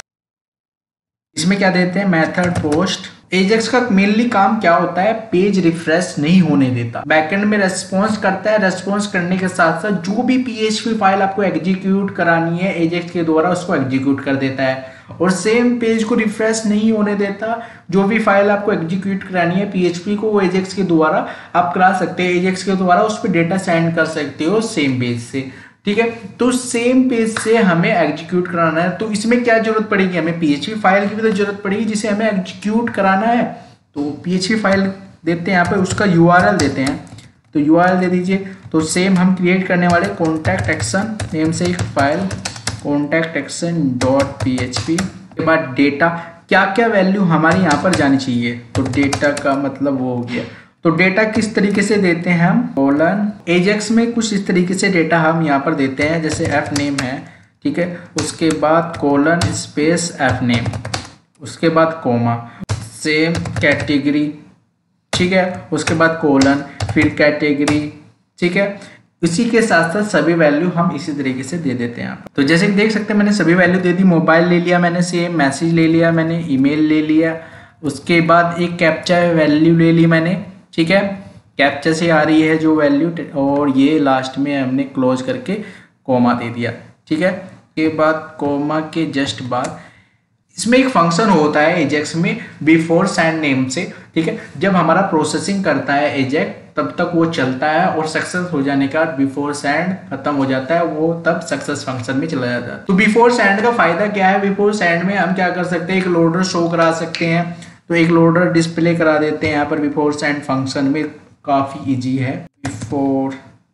[SPEAKER 1] इसमें क्या देते हैं, मेथड पोस्ट। एजेक्स का मेनली काम क्या होता है, पेज रिफ्रेश नहीं होने देता, बैकएंड में रेस्पॉन्स करता है। रेस्पॉन्स करने के साथ साथ जो भी पीएचपी फाइल आपको एग्जीक्यूट करानी है एजेक्स के द्वारा उसको एग्जीक्यूट कर देता है। और सेम पेज को रिफ्रेश नहीं होने देता। जो भी फाइल आपको एग्जीक्यूट करानी है पीएचपी को, वो एजेक्स के द्वारा आप करा सकते हैं, एजेक्स के द्वारा उस पर डेटा सेंड कर सकते हो सेम पेज से, ठीक है। तो सेम पेज से हमें एग्जीक्यूट कराना है, तो इसमें क्या जरूरत पड़ेगी, हमें पीएचपी फाइल की भी तो जरूरत पड़ेगी जिसे हमें एग्जीक्यूट कराना है। तो पीएचपी फाइल देते हैं यहाँ पे, उसका यूआरएल देते हैं, तो यूआरएल दे दीजिए। तो सेम हम क्रिएट करने वाले कॉन्टैक्ट एक्शन नेम से एक file contact action dot P H P के बाद डेटा, क्या क्या वैल्यू हमारी यहाँ पर जानी चाहिए, तो डेटा का मतलब वो हो गया। तो डेटा किस तरीके से देते हैं हम, कोलन एजेक्स में कुछ इस तरीके से डेटा हम यहाँ पर देते हैं, जैसे एफ नेम है, ठीक है, उसके बाद कोलन स्पेस एफ नेम, उसके बाद कोमा, सेम कैटेगरी, ठीक है, उसके बाद कोलन, फिर कैटेगरी, ठीक है। इसी के साथ साथ सभी वैल्यू हम इसी तरीके से दे देते हैं यहाँ पर। तो जैसे कि देख सकते हैं मैंने सभी वैल्यू दे दी, मोबाइल ले लिया मैंने, सेम मैसेज ले लिया मैंने, ईमेल ले लिया, उसके बाद एक कैप्चा वैल्यू ले ली मैंने, ठीक है, कैप्चा से आ रही है जो वैल्यू, और ये लास्ट में हमने क्लोज करके कोमा दे दिया, ठीक है। के बाद कोमा के जस्ट बाद इसमें एक फंक्शन होता है एजेक्स में बिफोर सेंड नेम से, ठीक है। जब हमारा प्रोसेसिंग करता है एजेक्स तब तक वो चलता है, और सक्सेस हो जाने का बिफोर सेंड खत्म हो जाता है, वो तब सक्सेस फंक्शन में चला जाता है। तो बिफोर सेंड का फायदा क्या है, बिफोर सेंड में हम क्या कर सकते हैं, एक लोडर शो करा सकते हैं, तो एक लोडर डिस्प्ले करा देते हैं यहाँ पर बिफोर सेंड फंक्शन में, काफी इजी है। बिफोर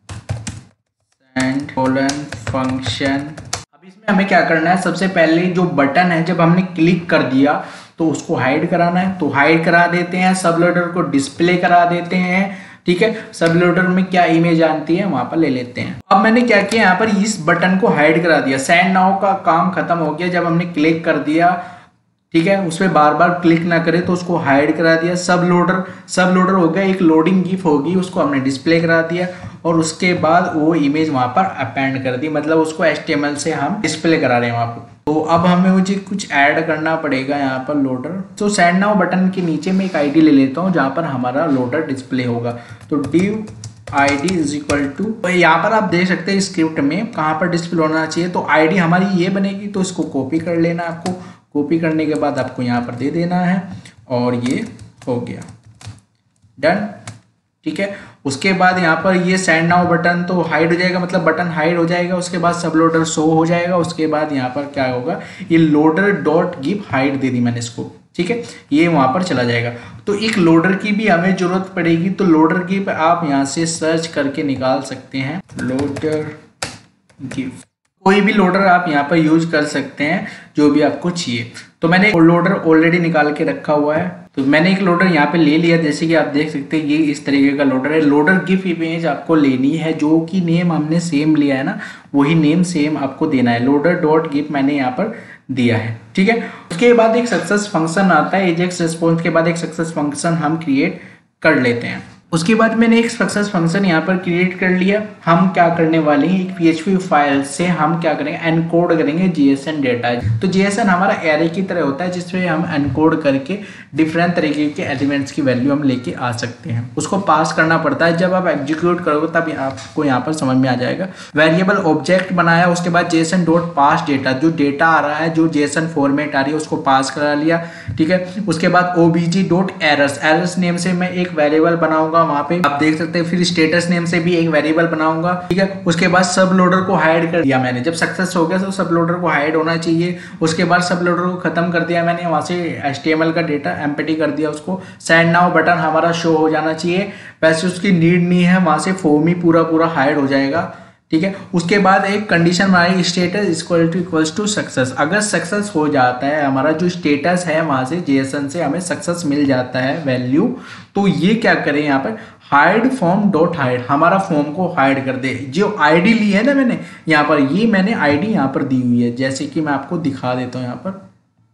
[SPEAKER 1] सेंड कोलन फंक्शन, अब इसमें हमें क्या करना है, सबसे पहले जो बटन है जब हमने क्लिक कर दिया तो उसको हाइड कराना है, तो हाइड करा देते हैं, सब लोडर को डिस्प्ले करा देते हैं, ठीक है। सब लोडर में क्या इमेज आती है वहां पर ले लेते हैं। अब मैंने क्या किया, यहाँ पर इस बटन को हाइड करा दिया, सेंड नाउ का काम खत्म हो गया जब हमने क्लिक कर दिया, ठीक है, उस पर बार बार क्लिक ना करे तो उसको हाइड करा दिया। सब लोडर सब लोडर हो गया, एक लोडिंग गिफ होगी उसको हमने डिस्प्ले करा दिया, और उसके बाद वो इमेज वहां पर अपेंड कर दी, मतलब उसको एच टी एम एल से हम डिस्प्ले करा रहे हैं वहां पर। तो अब हमें मुझे कुछ ऐड करना पड़ेगा यहाँ पर लोडर, तो सेंड नाउ बटन के नीचे में एक आईडी ले लेता हूँ जहाँ पर हमारा लोडर डिस्प्ले होगा। तो div id is equal to, तो यहाँ पर आप देख सकते हैं स्क्रिप्ट में कहाँ पर डिस्प्ले होना चाहिए, तो आईडी हमारी ये बनेगी, तो इसको कॉपी कर लेना आपको, कॉपी करने के बाद आपको यहाँ पर दे देना है, और ये हो गया डन, ठीक है। उसके बाद यहाँ पर ये सेंड नाउ बटन तो हाइड हो जाएगा, मतलब बटन हाइड हो जाएगा, उसके बाद सब लोडर शो हो जाएगा, उसके बाद यहाँ पर क्या होगा, ये लोडर डॉट गिव हाइड दे दी मैंने इसको, ठीक है, ये वहां पर चला जाएगा। तो एक लोडर की भी हमें जरूरत पड़ेगी, तो लोडर गिव आप यहाँ से सर्च करके निकाल सकते हैं, लोडर गिव, कोई भी लोडर आप यहाँ पर यूज कर सकते हैं जो भी आपको चाहिए। तो मैंने लोडर ऑलरेडी निकाल के रखा हुआ है, तो मैंने एक लोडर यहाँ पे ले लिया, जैसे कि आप देख सकते हैं ये इस तरीके का लोडर है। लोडर गिफ इमेज आपको लेनी है, जो कि नेम हमने सेम लिया है ना, वही नेम सेम आपको देना है, लोडर डॉट गिफ मैंने यहाँ पर दिया है, ठीक है। उसके बाद एक सक्सेस फंक्शन आता है, एजेक्स रिस्पॉन्स के बाद एक सक्सेस फंक्शन हम क्रिएट कर लेते हैं। उसके बाद मैंने एक सक्सेस फंक्शन यहाँ पर क्रिएट कर लिया। हम क्या करने वाले हैं, एक पीएचपी फाइल से हम क्या करेंगे, एनकोड करेंगे जीएसएन डेटा। तो जीएसएन हमारा एरे की तरह होता है जिसमें हम एनकोड करके डिफरेंट तरीके के एलिमेंट्स की वैल्यू हम लेके आ सकते हैं। उसको पास करना पड़ता है, जब आप एग्जीक्यूट करोगे तब आपको यहाँ पर समझ में आ जाएगा। वेरिएबल ऑब्जेक्ट बनाया, उसके बाद जेएसएन डॉट पास डेटा, जो डेटा आ रहा है, जो जेएसएन फॉर्मेट आ रही है उसको पास करा लिया, ठीक है। उसके बाद obj dot errors, errors name से मैं एक वेरिएबल बनाऊंगा, वहां पे आप देख सकते हैं। फिर स्टेटस नेम से भी एक वेरिएबल बनाऊंगा, ठीक है। उसके बाद सब लोडर को हाइड कर दिया मैंने, जब सक्सेस हो गया तो सब लोडर को हाइड होना चाहिए। उसके बाद सब लोडर को खत्म कर दिया मैंने, वहां से एचटीएमएल का डेटा एम्प्टी कर दिया, उसको सेंड नाउ बटन हमारा शो हो जाना चाहिए, वैसे उसकी नीड नहीं है, वहां से फॉर्म ही पूरा पूरा हाइड हो जाएगा, ठीक है। उसके बाद एक कंडीशन बनाई, status equal to equals to success. अगर सक्सेस हो जाता है, हमारा जो स्टेटस है वहां से जेएसएन से हमें सक्सेस मिल जाता है वैल्यू, तो ये क्या करें यहाँ पर, हाइड फॉर्म डॉट हाइड, हमारा फॉर्म को हाइड कर दे। जो आईडी ली है ना मैंने यहाँ पर, ये मैंने आईडी यहाँ पर दी हुई है, जैसे कि मैं आपको दिखा देता हूँ। यहाँ पर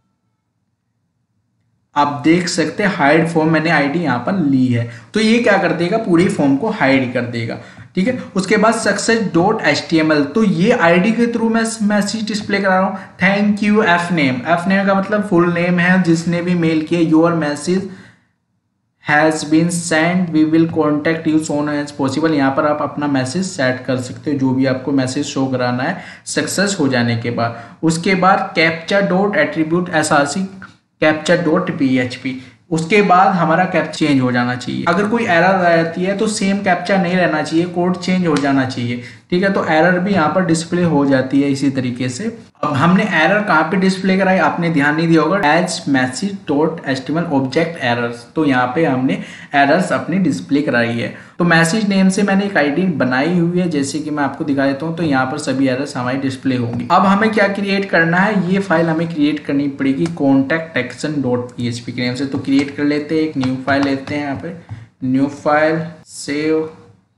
[SPEAKER 1] आप देख सकते हैं हाइड फॉर्म मैंने आईडी यहाँ पर ली है, तो ये क्या कर देगा, पूरी फॉर्म को हाइड कर देगा, ठीक है। उसके बाद success dot H T M L, तो ये आईडी के थ्रू मैं मैसेज डिस्प्ले करा रहा हूँ, thank you F name. F name का मतलब फुल नेम है, जिसने भी मेल किया, your message has been send we will contact you soon as possible. यहाँ पर आप अपना मैसेज सेट कर सकते हो, जो भी आपको मैसेज शो कराना है सक्सेस हो जाने के बाद। उसके बाद captcha dot attribute S R C captcha dot P H P, उसके बाद हमारा कैप्चा चेंज हो जाना चाहिए। अगर कोई एरर रहती है तो सेम कैप्चा नहीं रहना चाहिए, कोड चेंज हो जाना चाहिए, ठीक है। तो एरर भी यहाँ पर डिस्प्ले हो जाती है इसी तरीके से। अब हमने एरर कहाँ पे डिस्प्ले कराई, आपने ध्यान नहीं दिया होगा, as message dot HTML object errors, तो यहाँ पे हमने एरर्स अपनी डिस्प्ले कराई है। तो मैसेज नेम से मैंने एक आईडी बनाई हुई है, जैसे कि मैं आपको दिखा देता हूँ। तो यहाँ पर सभी एरर्स हमारी डिस्प्ले होंगी। अब हमें क्या क्रिएट करना है, ये फाइल हमें क्रिएट करनी पड़ेगी contact action dot P H P के नेम से। तो क्रिएट कर लेते हैं, एक न्यू फाइल लेते हैं, यहाँ पे न्यू फाइल सेव।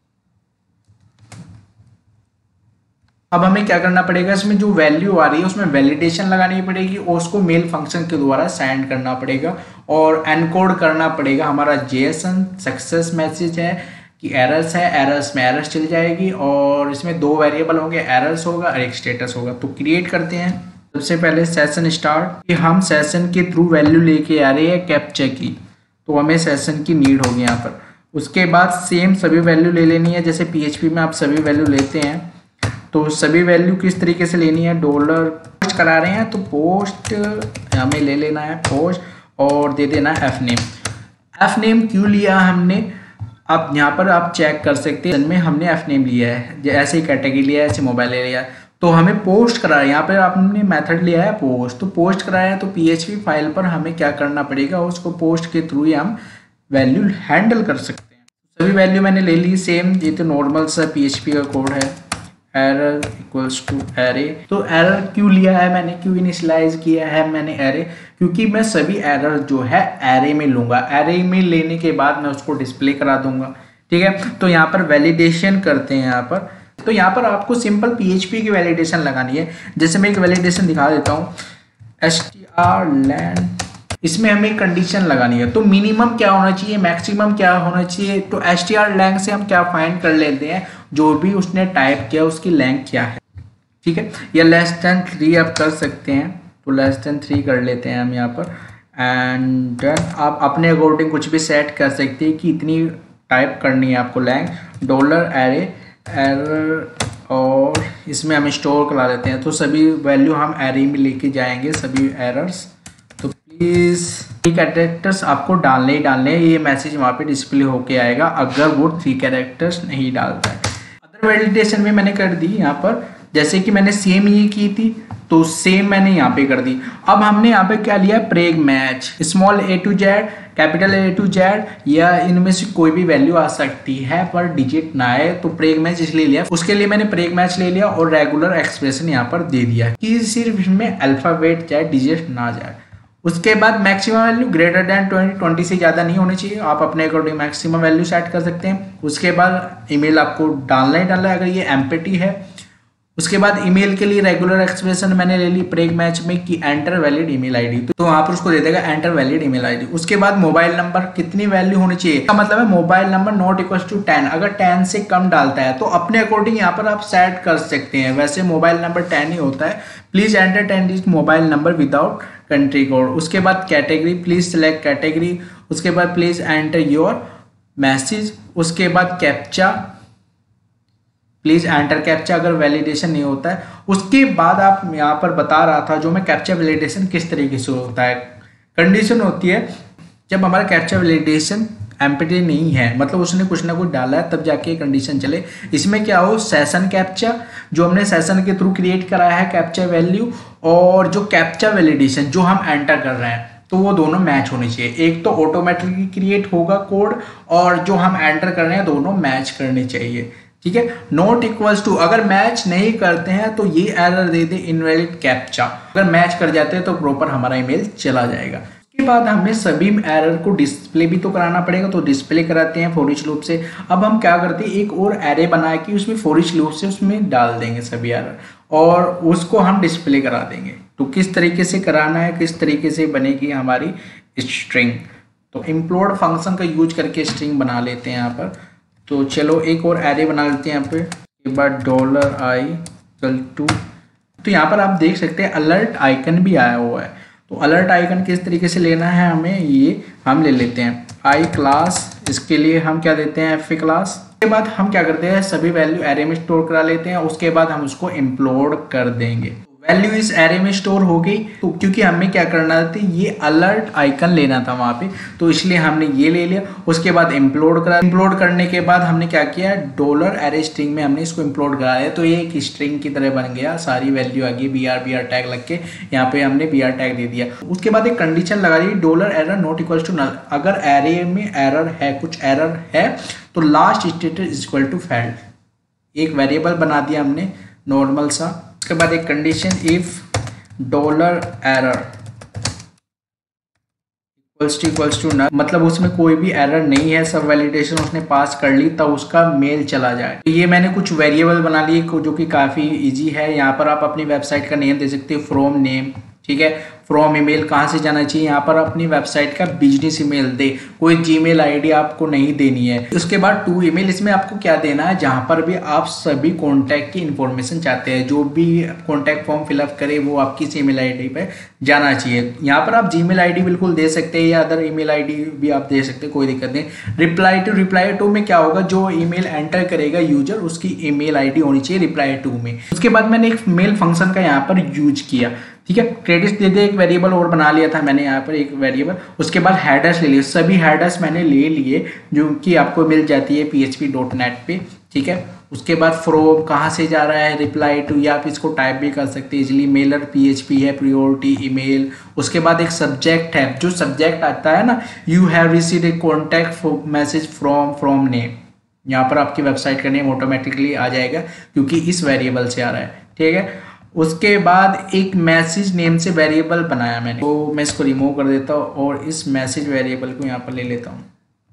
[SPEAKER 1] अब हमें क्या करना पड़ेगा, इसमें जो वैल्यू आ रही है उसमें वैलिडेशन लगानी पड़ेगी और उसको मेल फंक्शन के द्वारा सेंड करना पड़ेगा और एनकोड करना पड़ेगा। हमारा जेएसएन सक्सेस मैसेज है कि एरर्स है, एरर्स में एरर्स चल जाएगी और इसमें दो वेरिएबल होंगे, एरर्स होगा और एक स्टेटस होगा। तो क्रिएट करते हैं। सबसे पहले सेशन स्टार्ट, कि हम सेशन के थ्रू वैल्यू लेके आ रहे हैं कैप्चा की, तो हमें सेशन की नीड होगी यहाँ पर। उसके बाद सेम सभी वैल्यू ले लेनी है, जैसे पीएचपी में आप सभी वैल्यू लेते हैं। तो सभी वैल्यू किस तरीके से लेनी है, डॉलर पोस्ट करा रहे हैं तो पोस्ट हमें ले लेना है पोस्ट और दे देना है एफ नेम। एफ नेम क्यों लिया हमने, अब यहाँ पर आप चेक कर सकते हैं, इनमें हमने एफ नेम लिया है, ऐसे ही कैटेगरी लिया है, ऐसे मोबाइल ले लिया, तो हमें पोस्ट करा है। यहाँ पर आपने मेथड लिया है पोस्ट, तो पोस्ट कराया है तो पीएचपी फाइल पर हमें क्या करना पड़ेगा, उसको पोस्ट के थ्रू ही हम वैल्यू हैंडल कर सकते हैं। सभी वैल्यू मैंने ले ली सेम, ये तो नॉर्मल सा पीएचपी का कोड है, एरर इक्वल्स टू एरे। तो एरर क्यों लिया है मैंने, क्यों इनिशियलाइज किया है मैंने एरे, क्योंकि मैं सभी एरर जो है एरे में लूंगा, एरे में लेने के बाद मैं उसको डिस्प्ले करा दूंगा, ठीक है। तो यहाँ पर वैलिडेशन करते हैं यहाँ पर। तो यहाँ पर आपको सिंपल पीएचपी की वैलिडेशन लगानी है। जैसे मैं एक वैलिडेशन दिखा देता हूँ, strlen, इसमें हमें कंडीशन लगानी है। तो मिनिमम क्या होना चाहिए, मैक्सिमम क्या होना चाहिए, तो strlen से हम क्या फाइंड कर लेते हैं, जो भी उसने टाइप किया उसकी लेंथ क्या है, ठीक है। या लेस देन थ्री आप कर सकते हैं, तो लेस देन थ्री कर लेते हैं हम यहाँ पर। एंड देन आप अपने अकॉर्डिंग कुछ भी सेट कर सकते हैं कि इतनी टाइप करनी है आपको लेंथ, डॉलर एरे एरर, और इसमें हम स्टोर करा देते हैं। तो सभी वैल्यू हम एरे में लेके जाएंगे, सभी एरर्स। तो प्लीज़ थ्री कैरेक्टर्स आपको डालने ही डालने हैं, ये मैसेज वहाँ पे डिस्प्ले होके आएगा अगर वो थ्री कैरेक्टर्स नहीं डालता है। अदर वैलिडेशन में मैंने कर दी यहाँ पर, जैसे कि मैंने सेम ये की थी तो सेम मैंने यहाँ पे कर दी। अब हमने यहाँ पे क्या लिया, preg match, small A to Z, capital A to Z, या इनमें से कोई भी वैल्यू आ सकती है पर डिजिट ना आए, तो प्रेग मैच इसलिए लिया। उसके लिए मैंने प्रेग मैच ले लिया और रेगुलर एक्सप्रेशन यहाँ पर दे दिया कि सिर्फ इसमें अल्फाबेट जाए, डिजिट ना जाए। उसके बाद maximum value greater than twenty, twenty से ज़्यादा नहीं होनी चाहिए, आप अपने अकॉर्डिंग मैक्सिमम वैल्यू सेट कर सकते हैं। उसके बाद ईमेल आपको डालना ही डालना है अगर ये एम्प्टी है। उसके बाद ईमेल के लिए रेगुलर एक्सप्रेशन मैंने ले ली प्रेग मैच में कि एंटर वैलिड ईमेल आईडी, तो वहां पर उसको दे देगा एंटर वैलिड ईमेल आईडी। उसके बाद मोबाइल नंबर कितनी वैल्यू होनी चाहिए, का मतलब है mobile number not equal to ten, अगर टेन से कम डालता है तो अपने अकॉर्डिंग यहाँ पर आप सेट कर सकते हैं। वैसे मोबाइल नंबर टेन ही होता है। Please enter ten digit mobile number without country code. उसके बाद कैटेगरी, प्लीज सिलेक्ट कैटेगरी। उसके बाद प्लीज एंटर योर मैसेज। उसके बाद कैप्चा, प्लीज एंटर कैप्चा अगर वैलिडेशन नहीं होता है। उसके बाद आप यहाँ पर बता रहा था जो मैं कैप्चा वैलिडेशन किस तरीके से होता है। कंडीशन होती है जब हमारा कैप्चा वैलिडेशन एम्प्टी नहीं है, मतलब उसने कुछ ना कुछ डाला है, तब जाके कंडीशन चले। इसमें क्या हो, सेशन कैप्चा जो हमने सेशन के थ्रू क्रिएट कराया है कैप्चा वैल्यू, और जो कैप्चा वैलिडेशन जो हम एंटर कर रहे हैं, तो वो दोनों मैच होने चाहिए। एक तो ऑटोमेटिकली क्रिएट होगा कोड, और जो हम एंटर कर रहे हैं दोनों मैच करने चाहिए, ठीक है। नॉट इक्वल्स टू अगर मैच नहीं करते हैं तो ये एरर दे दे इनवैलिड कैप्चा। अगर मैच कर जाते हैं तो प्रॉपर हमारा ईमेल चला जाएगा। उसके बाद हमें सभी एरर को डिस्प्ले भी तो कराना पड़ेगा, तो डिस्प्ले कराते हैं फॉर ईच लूप से। अब हम क्या करते हैं, एक और एरे बना के उसमें फॉर ईच लूप से उसमें डाल देंगे सभी एरर, और उसको हम डिस्प्ले करा देंगे। तो किस तरीके से कराना है, किस तरीके से बनेगी हमारी स्ट्रिंग, तो इम्प्लोड फंक्शन का यूज करके स्ट्रिंग बना लेते हैं यहाँ पर। तो चलो एक और एरे बना लेते हैं यहाँ पे। एक बार डॉलर आई इक्वल टू, तो यहाँ पर आप देख सकते हैं अलर्ट आइकन भी आया हुआ है। तो अलर्ट आइकन किस तरीके से लेना है हमें, ये हम ले लेते हैं। आई क्लास, इसके लिए हम क्या देते हैं एफ क्लास। उसके बाद हम क्या करते हैं सभी वैल्यू एरे में स्टोर करा लेते हैं, उसके बाद हम उसको इम्प्लोड कर देंगे। वैल्यू इस एरे में स्टोर हो गई, तो क्योंकि हमें क्या करना था ये अलर्ट आइकन लेना था वहां पे, तो इसलिए हमने ये ले लिया। उसके बाद इम्प्लोड करा, इम्प्लोड करने के बाद हमने क्या किया डॉलर एरे स्ट्रिंग में हमने इसको इम्प्लोड कराया, तो ये एक स्ट्रिंग की तरह बन गया, सारी वैल्यू आ गई B R B R tag लग के, यहाँ पे हमने बी आर टैग दे दिया। उसके बाद एक कंडीशन लगा दी dollar error not equal to null, अगर एरे में एरर है, कुछ एरर है तो last status is equal to failed, एक वेरिएबल बना दिया हमने नॉर्मल सा। उसके बाद एक condition if dollar error equals to equals to null, मतलब उसमें कोई भी एरर नहीं है, सब वैलिडेशन उसने पास कर ली तब उसका मेल चला जाए। तो ये मैंने कुछ वेरिएबल बना लिए जो कि काफ़ी इजी है। यहाँ पर आप अपनी वेबसाइट का नेम दे सकते हो, फ्रॉम नेम, ठीक है। फ्रॉम ईमेल कहाँ से जाना चाहिए, यहाँ पर अपनी वेबसाइट का बिजनेस ईमेल दे, कोई जीमेल आईडी आपको नहीं देनी है। उसके बाद टू ईमेल, इसमें आपको क्या देना है, जहाँ पर भी आप सभी कॉन्टैक्ट की इंफॉर्मेशन चाहते हैं, जो भी कॉन्टैक्ट फॉर्म फिलअप करे वो आपकी ईमेल आईडी पे जाना चाहिए। यहाँ पर आप जीमेल आईडी बिल्कुल दे सकते हैं या अदर ईमेल आईडी भी आप दे सकते हैं, कोई दिक्कत नहीं। रिप्लाई टू, रिप्लाई टू में क्या होगा, जो ईमेल एंटर करेगा यूजर उसकी ईमेल आईडी होनी चाहिए रिप्लाई टू में। उसके बाद मैंने एक मेल फंक्शन का यहाँ पर यूज किया, ठीक है। क्रेडिट्स दे दे, एक वेरिएबल और बना लिया था मैंने यहाँ पर एक वेरिएबल। उसके बाद हेडर्स ले लिए, सभी हेडर्स मैंने ले लिए जो कि आपको मिल जाती है P H P dot net पे, ठीक है। उसके बाद फ्रॉम कहाँ से जा रहा है, रिप्लाई टू, या आप इसको टाइप भी कर सकते हैं easily, mailer P H P है, प्रियोरिटी ईमेल। उसके बाद एक सब्जेक्ट है, जो सब्जेक्ट आता है ना, you have received a contact message from from name, यहाँ पर आपकी वेबसाइट का नेम ऑटोमेटिकली आ जाएगा क्योंकि इस वेरिएबल से आ रहा है, ठीक है। उसके बाद एक मैसेज नेम से वेरिएबल बनाया मैंने, तो मैं इसको रिमूव कर देता हूँ और इस मैसेज वेरिएबल को यहाँ पर ले लेता हूँ।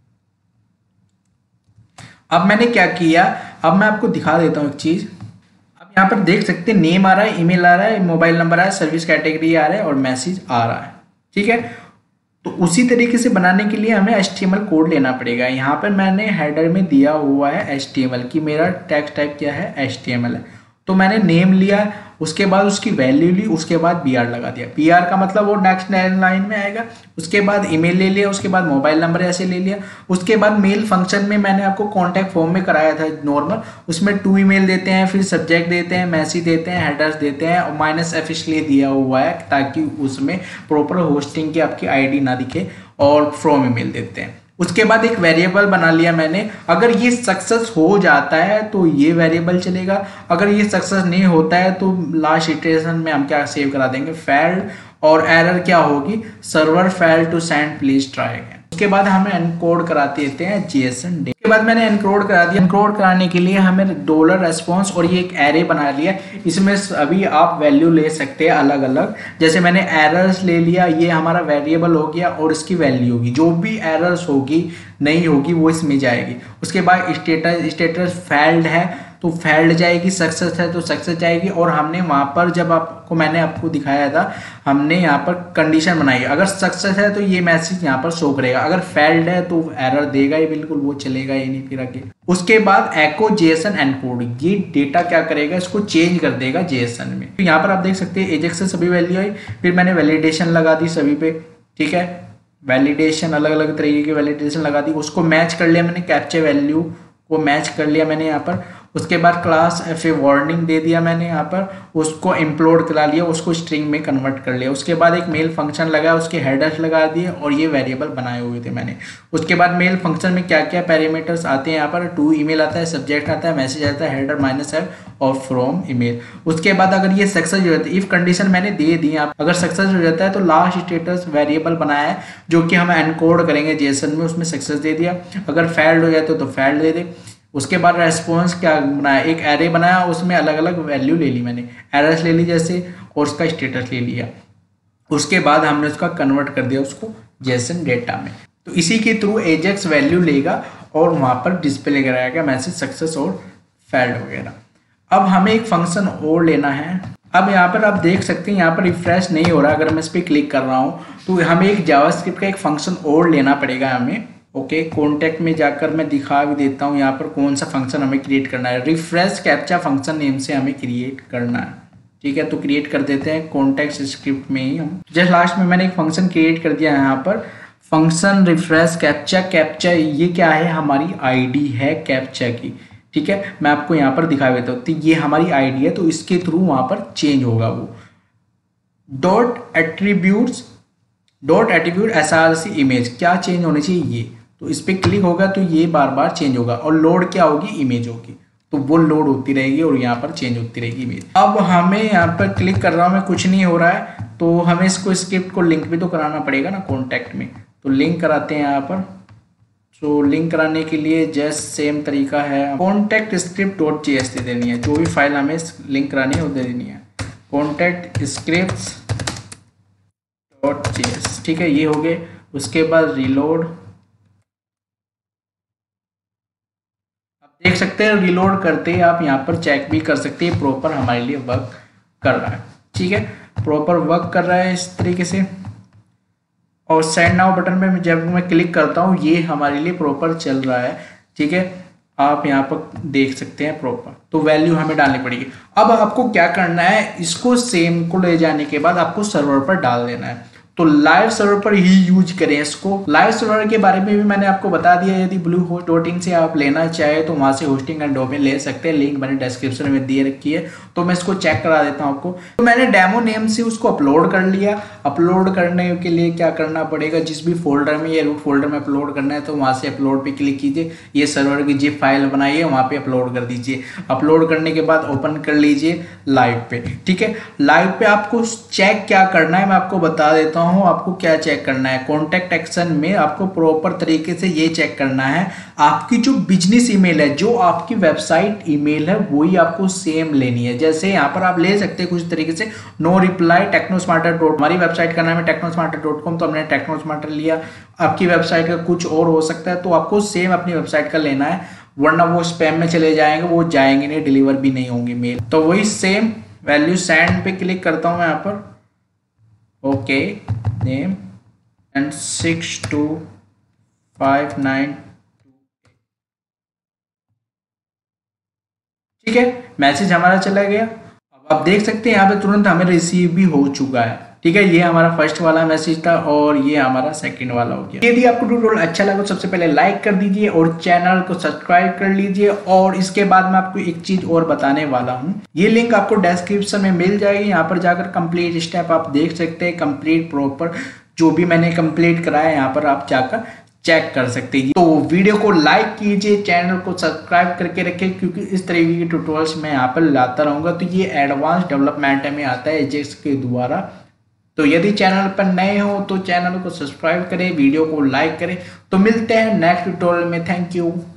[SPEAKER 1] अब मैंने क्या किया, अब मैं आपको दिखा देता हूँ एक चीज। अब यहाँ पर देख सकते हैं नेम आ रहा है, ईमेल आ रहा है, मोबाइल नंबर आ रहा है, सर्विस कैटेगरी आ रहा है और मैसेज आ रहा है, ठीक है। तो उसी तरीके से बनाने के लिए हमें H T M L code लेना पड़ेगा। यहाँ पर मैंने हेडर में दिया हुआ है एच टी एम एल की, मेरा टेक्स्ट टाइप क्या है एच टी एम एल है, तो मैंने नेम लिया, उसके बाद उसकी वैल्यू ली, उसके बाद बी आर लगा दिया। बी आर का मतलब वो नेक्स्ट लाइन में आएगा। उसके बाद ईमेल ले लिया, उसके बाद मोबाइल नंबर ऐसे ले लिया। उसके बाद मेल फंक्शन में मैंने आपको कॉन्टैक्ट फॉर्म में कराया था नॉर्मल, उसमें टू ईमेल देते हैं, फिर सब्जेक्ट देते हैं, मैसेज देते हैं, हेडर्स देते हैं और माइनस एफ इसलिए दिया हुआ है ताकि उसमें प्रॉपर होस्टिंग की आपकी आई डी ना दिखे, और फ्रॉम ईमेल देते हैं। उसके बाद एक वेरिएबल बना लिया मैंने, अगर ये सक्सेस हो जाता है तो ये वेरिएबल चलेगा, अगर ये सक्सेस नहीं होता है तो लास्ट इटरेशन में हम क्या सेव करा देंगे फेल्ड, और एरर क्या होगी server failed to send please try again. उसके बाद हमें एनकोड करा देते हैं जेसन डे। उसके बाद मैंने एनकोड करा दिया। एनकोड कराने के लिए हमें डॉलर रेस्पॉन्स और ये एक एरे बना लिया, इसमें अभी आप वैल्यू ले सकते हैं अलग अलग। जैसे मैंने एरर्स ले लिया, ये हमारा वेरिएबल हो गया और इसकी वैल्यू होगी, जो भी एरर्स होगी नहीं होगी वो इसमें जाएगी। उसके बाद स्टेटस, स्टेटस फेल्ड है तो फेल्ड जाएगी, सक्सेस है तो सक्सेस जाएगी। और हमने वहाँ पर जब आपको मैंने आपको दिखाया था, हमने यहाँ पर कंडीशन बनाई, अगर सक्सेस है तो ये मैसेज यहाँ पर शो करेगा, अगर फेल्ड है तो एरर देगा ही बिल्कुल, वो चलेगा ही नहीं फिर आगे। उसके बाद एको जेसन एनकोड, ये डेटा क्या करेगा, इसको चेंज कर देगा जेसन में। तो यहाँ पर आप देख सकते हैं एजेक्स से सभी वैल्यू आई, फिर मैंने वैलिडेशन लगा दी सभी पे, ठीक है। वैलिडेशन अलग अलग तरीके की वैलिडेशन लगा दी, उसको मैच कर लिया मैंने, कैप्चा वैल्यू को मैच कर लिया मैंने यहाँ पर। उसके बाद क्लास एफ ए वार्निंग दे दिया मैंने यहाँ पर, उसको इम्प्लोड करा लिया, उसको स्ट्रिंग में कन्वर्ट कर लिया। उसके बाद एक मेल फंक्शन लगा, उसके हेडर्स लगा दिए और ये वेरिएबल बनाए हुए थे मैंने। उसके बाद मेल फंक्शन में क्या क्या पैरामीटर्स आते हैं यहाँ पर, टू ईमेल आता है, सब्जेक्ट आता है, मैसेज आता है, हेडर माइनस है और फ्रॉम ईमेल। उसके बाद अगर ये सक्सेस हो जाता है, इफ कंडीशन मैंने दे दी, अगर सक्सेस हो जाता है तो लास्ट स्टेटस वेरिएबल बनाया है जो कि हम एनकोड करेंगे जेसन में, उसमें सक्सेस दे दिया। अगर फेल्ड हो जाता है तो फेल्ड दे दे। उसके बाद रेस्पॉन्स क्या बनाया, एक एरे बनाया, उसमें अलग अलग वैल्यू ले ली मैंने, एरर्स ले ली जैसे और उसका स्टेटस ले लिया। उसके बाद हमने उसका कन्वर्ट कर दिया उसको जेसन डेटा में। तो इसी के थ्रू एजेक्स वैल्यू लेगा और वहाँ पर डिस्प्ले कराएगा मैसेज सक्सेस और फेल्ड वगैरह। अब हमें एक फंक्शन और लेना है। अब यहाँ पर आप देख सकते हैं, यहाँ पर रिफ्रेश नहीं हो रहा, अगर मैं इस पर क्लिक कर रहा हूँ तो हमें एक जावास्क्रिप्ट का एक फंक्शन और लेना पड़ेगा हमें। ओके okay, कॉन्टैक्ट में जाकर मैं दिखा भी देता हूँ यहाँ पर कौन सा फंक्शन हमें क्रिएट करना है। रिफ्रेश कैप्चा फंक्शन नेम से हमें क्रिएट करना है, ठीक है। तो क्रिएट कर देते हैं कॉन्टैक्ट स्क्रिप्ट में ही हम। जस्ट लास्ट में मैंने एक फंक्शन क्रिएट कर दिया यहाँ पर फंक्शन रिफ्रेश कैप्चा, कैप्चा ये क्या है, हमारी आईडी है कैप्चा की, ठीक है। मैं आपको यहाँ पर दिखा देता हूँ, तो ये हमारी आईडी है, तो इसके थ्रू वहाँ पर चेंज होगा वो। Dot attributes, dot attribute SRC image, क्या चेंज होनी चाहिए ये, तो इस पर क्लिक होगा तो ये बार बार चेंज होगा। और लोड क्या होगी, इमेज होगी, तो वो लोड होती रहेगी और यहाँ पर चेंज होती रहेगी इमेज। अब हमें यहाँ पर क्लिक कर रहा हूँ मैं, कुछ नहीं हो रहा है, तो हमें इसको स्क्रिप्ट को लिंक भी तो कराना पड़ेगा ना कॉन्टैक्ट में, तो लिंक कराते हैं यहाँ पर। तो लिंक कराने के लिए जस्ट सेम तरीका है, contact script dot G S दे देनी है, जो भी फाइल हमें लिंक करानी है वो दे देनी है, contact script dot G S, ठीक है, ये हो गए। उसके बाद रिलोड, आप देख सकते हैं रिलोड करते ही आप यहाँ पर चेक भी कर सकते हैं प्रॉपर हमारे लिए वर्क कर रहा है, ठीक है, प्रॉपर वर्क कर रहा है इस तरीके से। और सेंड नाउ बटन में जब मैं क्लिक करता हूँ ये हमारे लिए प्रॉपर चल रहा है, ठीक है, आप यहाँ पर देख सकते हैं प्रॉपर। तो वैल्यू हमें डालनी पड़ेगी। अब आपको क्या करना है, इसको सेम को ले जाने के बाद आपको सर्वर पर डाल देना है, तो लाइव सर्वर पर ही यूज करें इसको। लाइव सर्वर के बारे में भी मैंने आपको बता दिया, यदि ब्लू होस्ट डॉट इन से आप लेना चाहे तो वहां से होस्टिंग एंड डोमेन ले सकते हैं, लिंक मैंने डिस्क्रिप्शन में दिए रखी है, तो मैं इसको चेक करा देता हूं आपको। तो मैंने डेमो नेम से उसको अपलोड कर लिया। अपलोड करने के लिए क्या करना पड़ेगा, जिस भी फोल्डर में या रूट फोल्डर में अपलोड करना है तो वहां से अपलोड पे क्लिक कीजिए, ये सर्वर की जिप फाइल बनाइए, वहां पे अपलोड कर दीजिए। अपलोड करने के बाद ओपन कर लीजिए लाइव पे, ठीक है। लाइव पे आपको चेक क्या करना है मैं आपको बता देता हूँ। आपको क्या चेक करना है, कॉन्टैक्ट एक्शन में आपको प्रॉपर तरीके से ये चेक करना है, आपकी जो बिजनेस ईमेल है, जो आपकी वेबसाइट ईमेल है, वही आपको सेम लेनी है। जैसे यहाँ पर आप ले सकते हैं कुछ तरीके से, नो रिप्लाई टेक्नोस्मार्टर डॉट, हमारी वेबसाइट का नाम है टेक्नोस्मार्टर डॉट कॉम, तो हमने टेक्नोस्मार्टर लिया। आपकी वेबसाइट का कुछ और हो सकता है, तो आपको सेम अपनी वेबसाइट का लेना है, वरना वो स्पैम में चले जाएंगे, वो जाएंगे नहीं, डिलीवर भी नहीं होंगे मेल। तो वही सेम वैल्यू सेंड पे क्लिक करता हूं मैं यहाँ पर, okay name and six two five nine, ठीक है, मैसेज हमारा चला गया। अब आप देख सकते हैं यहाँ पे तुरंत हमें रिसीव भी हो चुका है, ठीक है। ये हमारा फर्स्ट वाला मैसेज था और ये हमारा सेकंड वाला हो गया। यदि आपको ट्यूटोरियल अच्छा लगा तो सबसे पहले लाइक कर दीजिए और चैनल को सब्सक्राइब कर लीजिए। और इसके बाद मैं आपको एक चीज और बताने वाला हूँ, ये लिंक आपको डिस्क्रिप्शन में मिल जाएगी, यहाँ पर जाकर कंप्लीट स्टेप आप देख सकते हैं, कंप्लीट प्रॉपर जो भी मैंने कंप्लीट कराया यहाँ पर आप जाकर चेक कर सकते हैं। तो वीडियो को लाइक कीजिए, चैनल को सब्सक्राइब करके रखें, क्योंकि इस तरीके के ट्यूटोरियल्स मैं यहाँ पर लाता रहूंगा। तो ये एडवांस डेवलपमेंट में आता है एजेक्स के द्वारा। तो यदि चैनल पर नए हो तो चैनल को सब्सक्राइब करें, वीडियो को लाइक करें। तो मिलते हैं नेक्स्ट ट्यूटोरियल में, थैंक यू।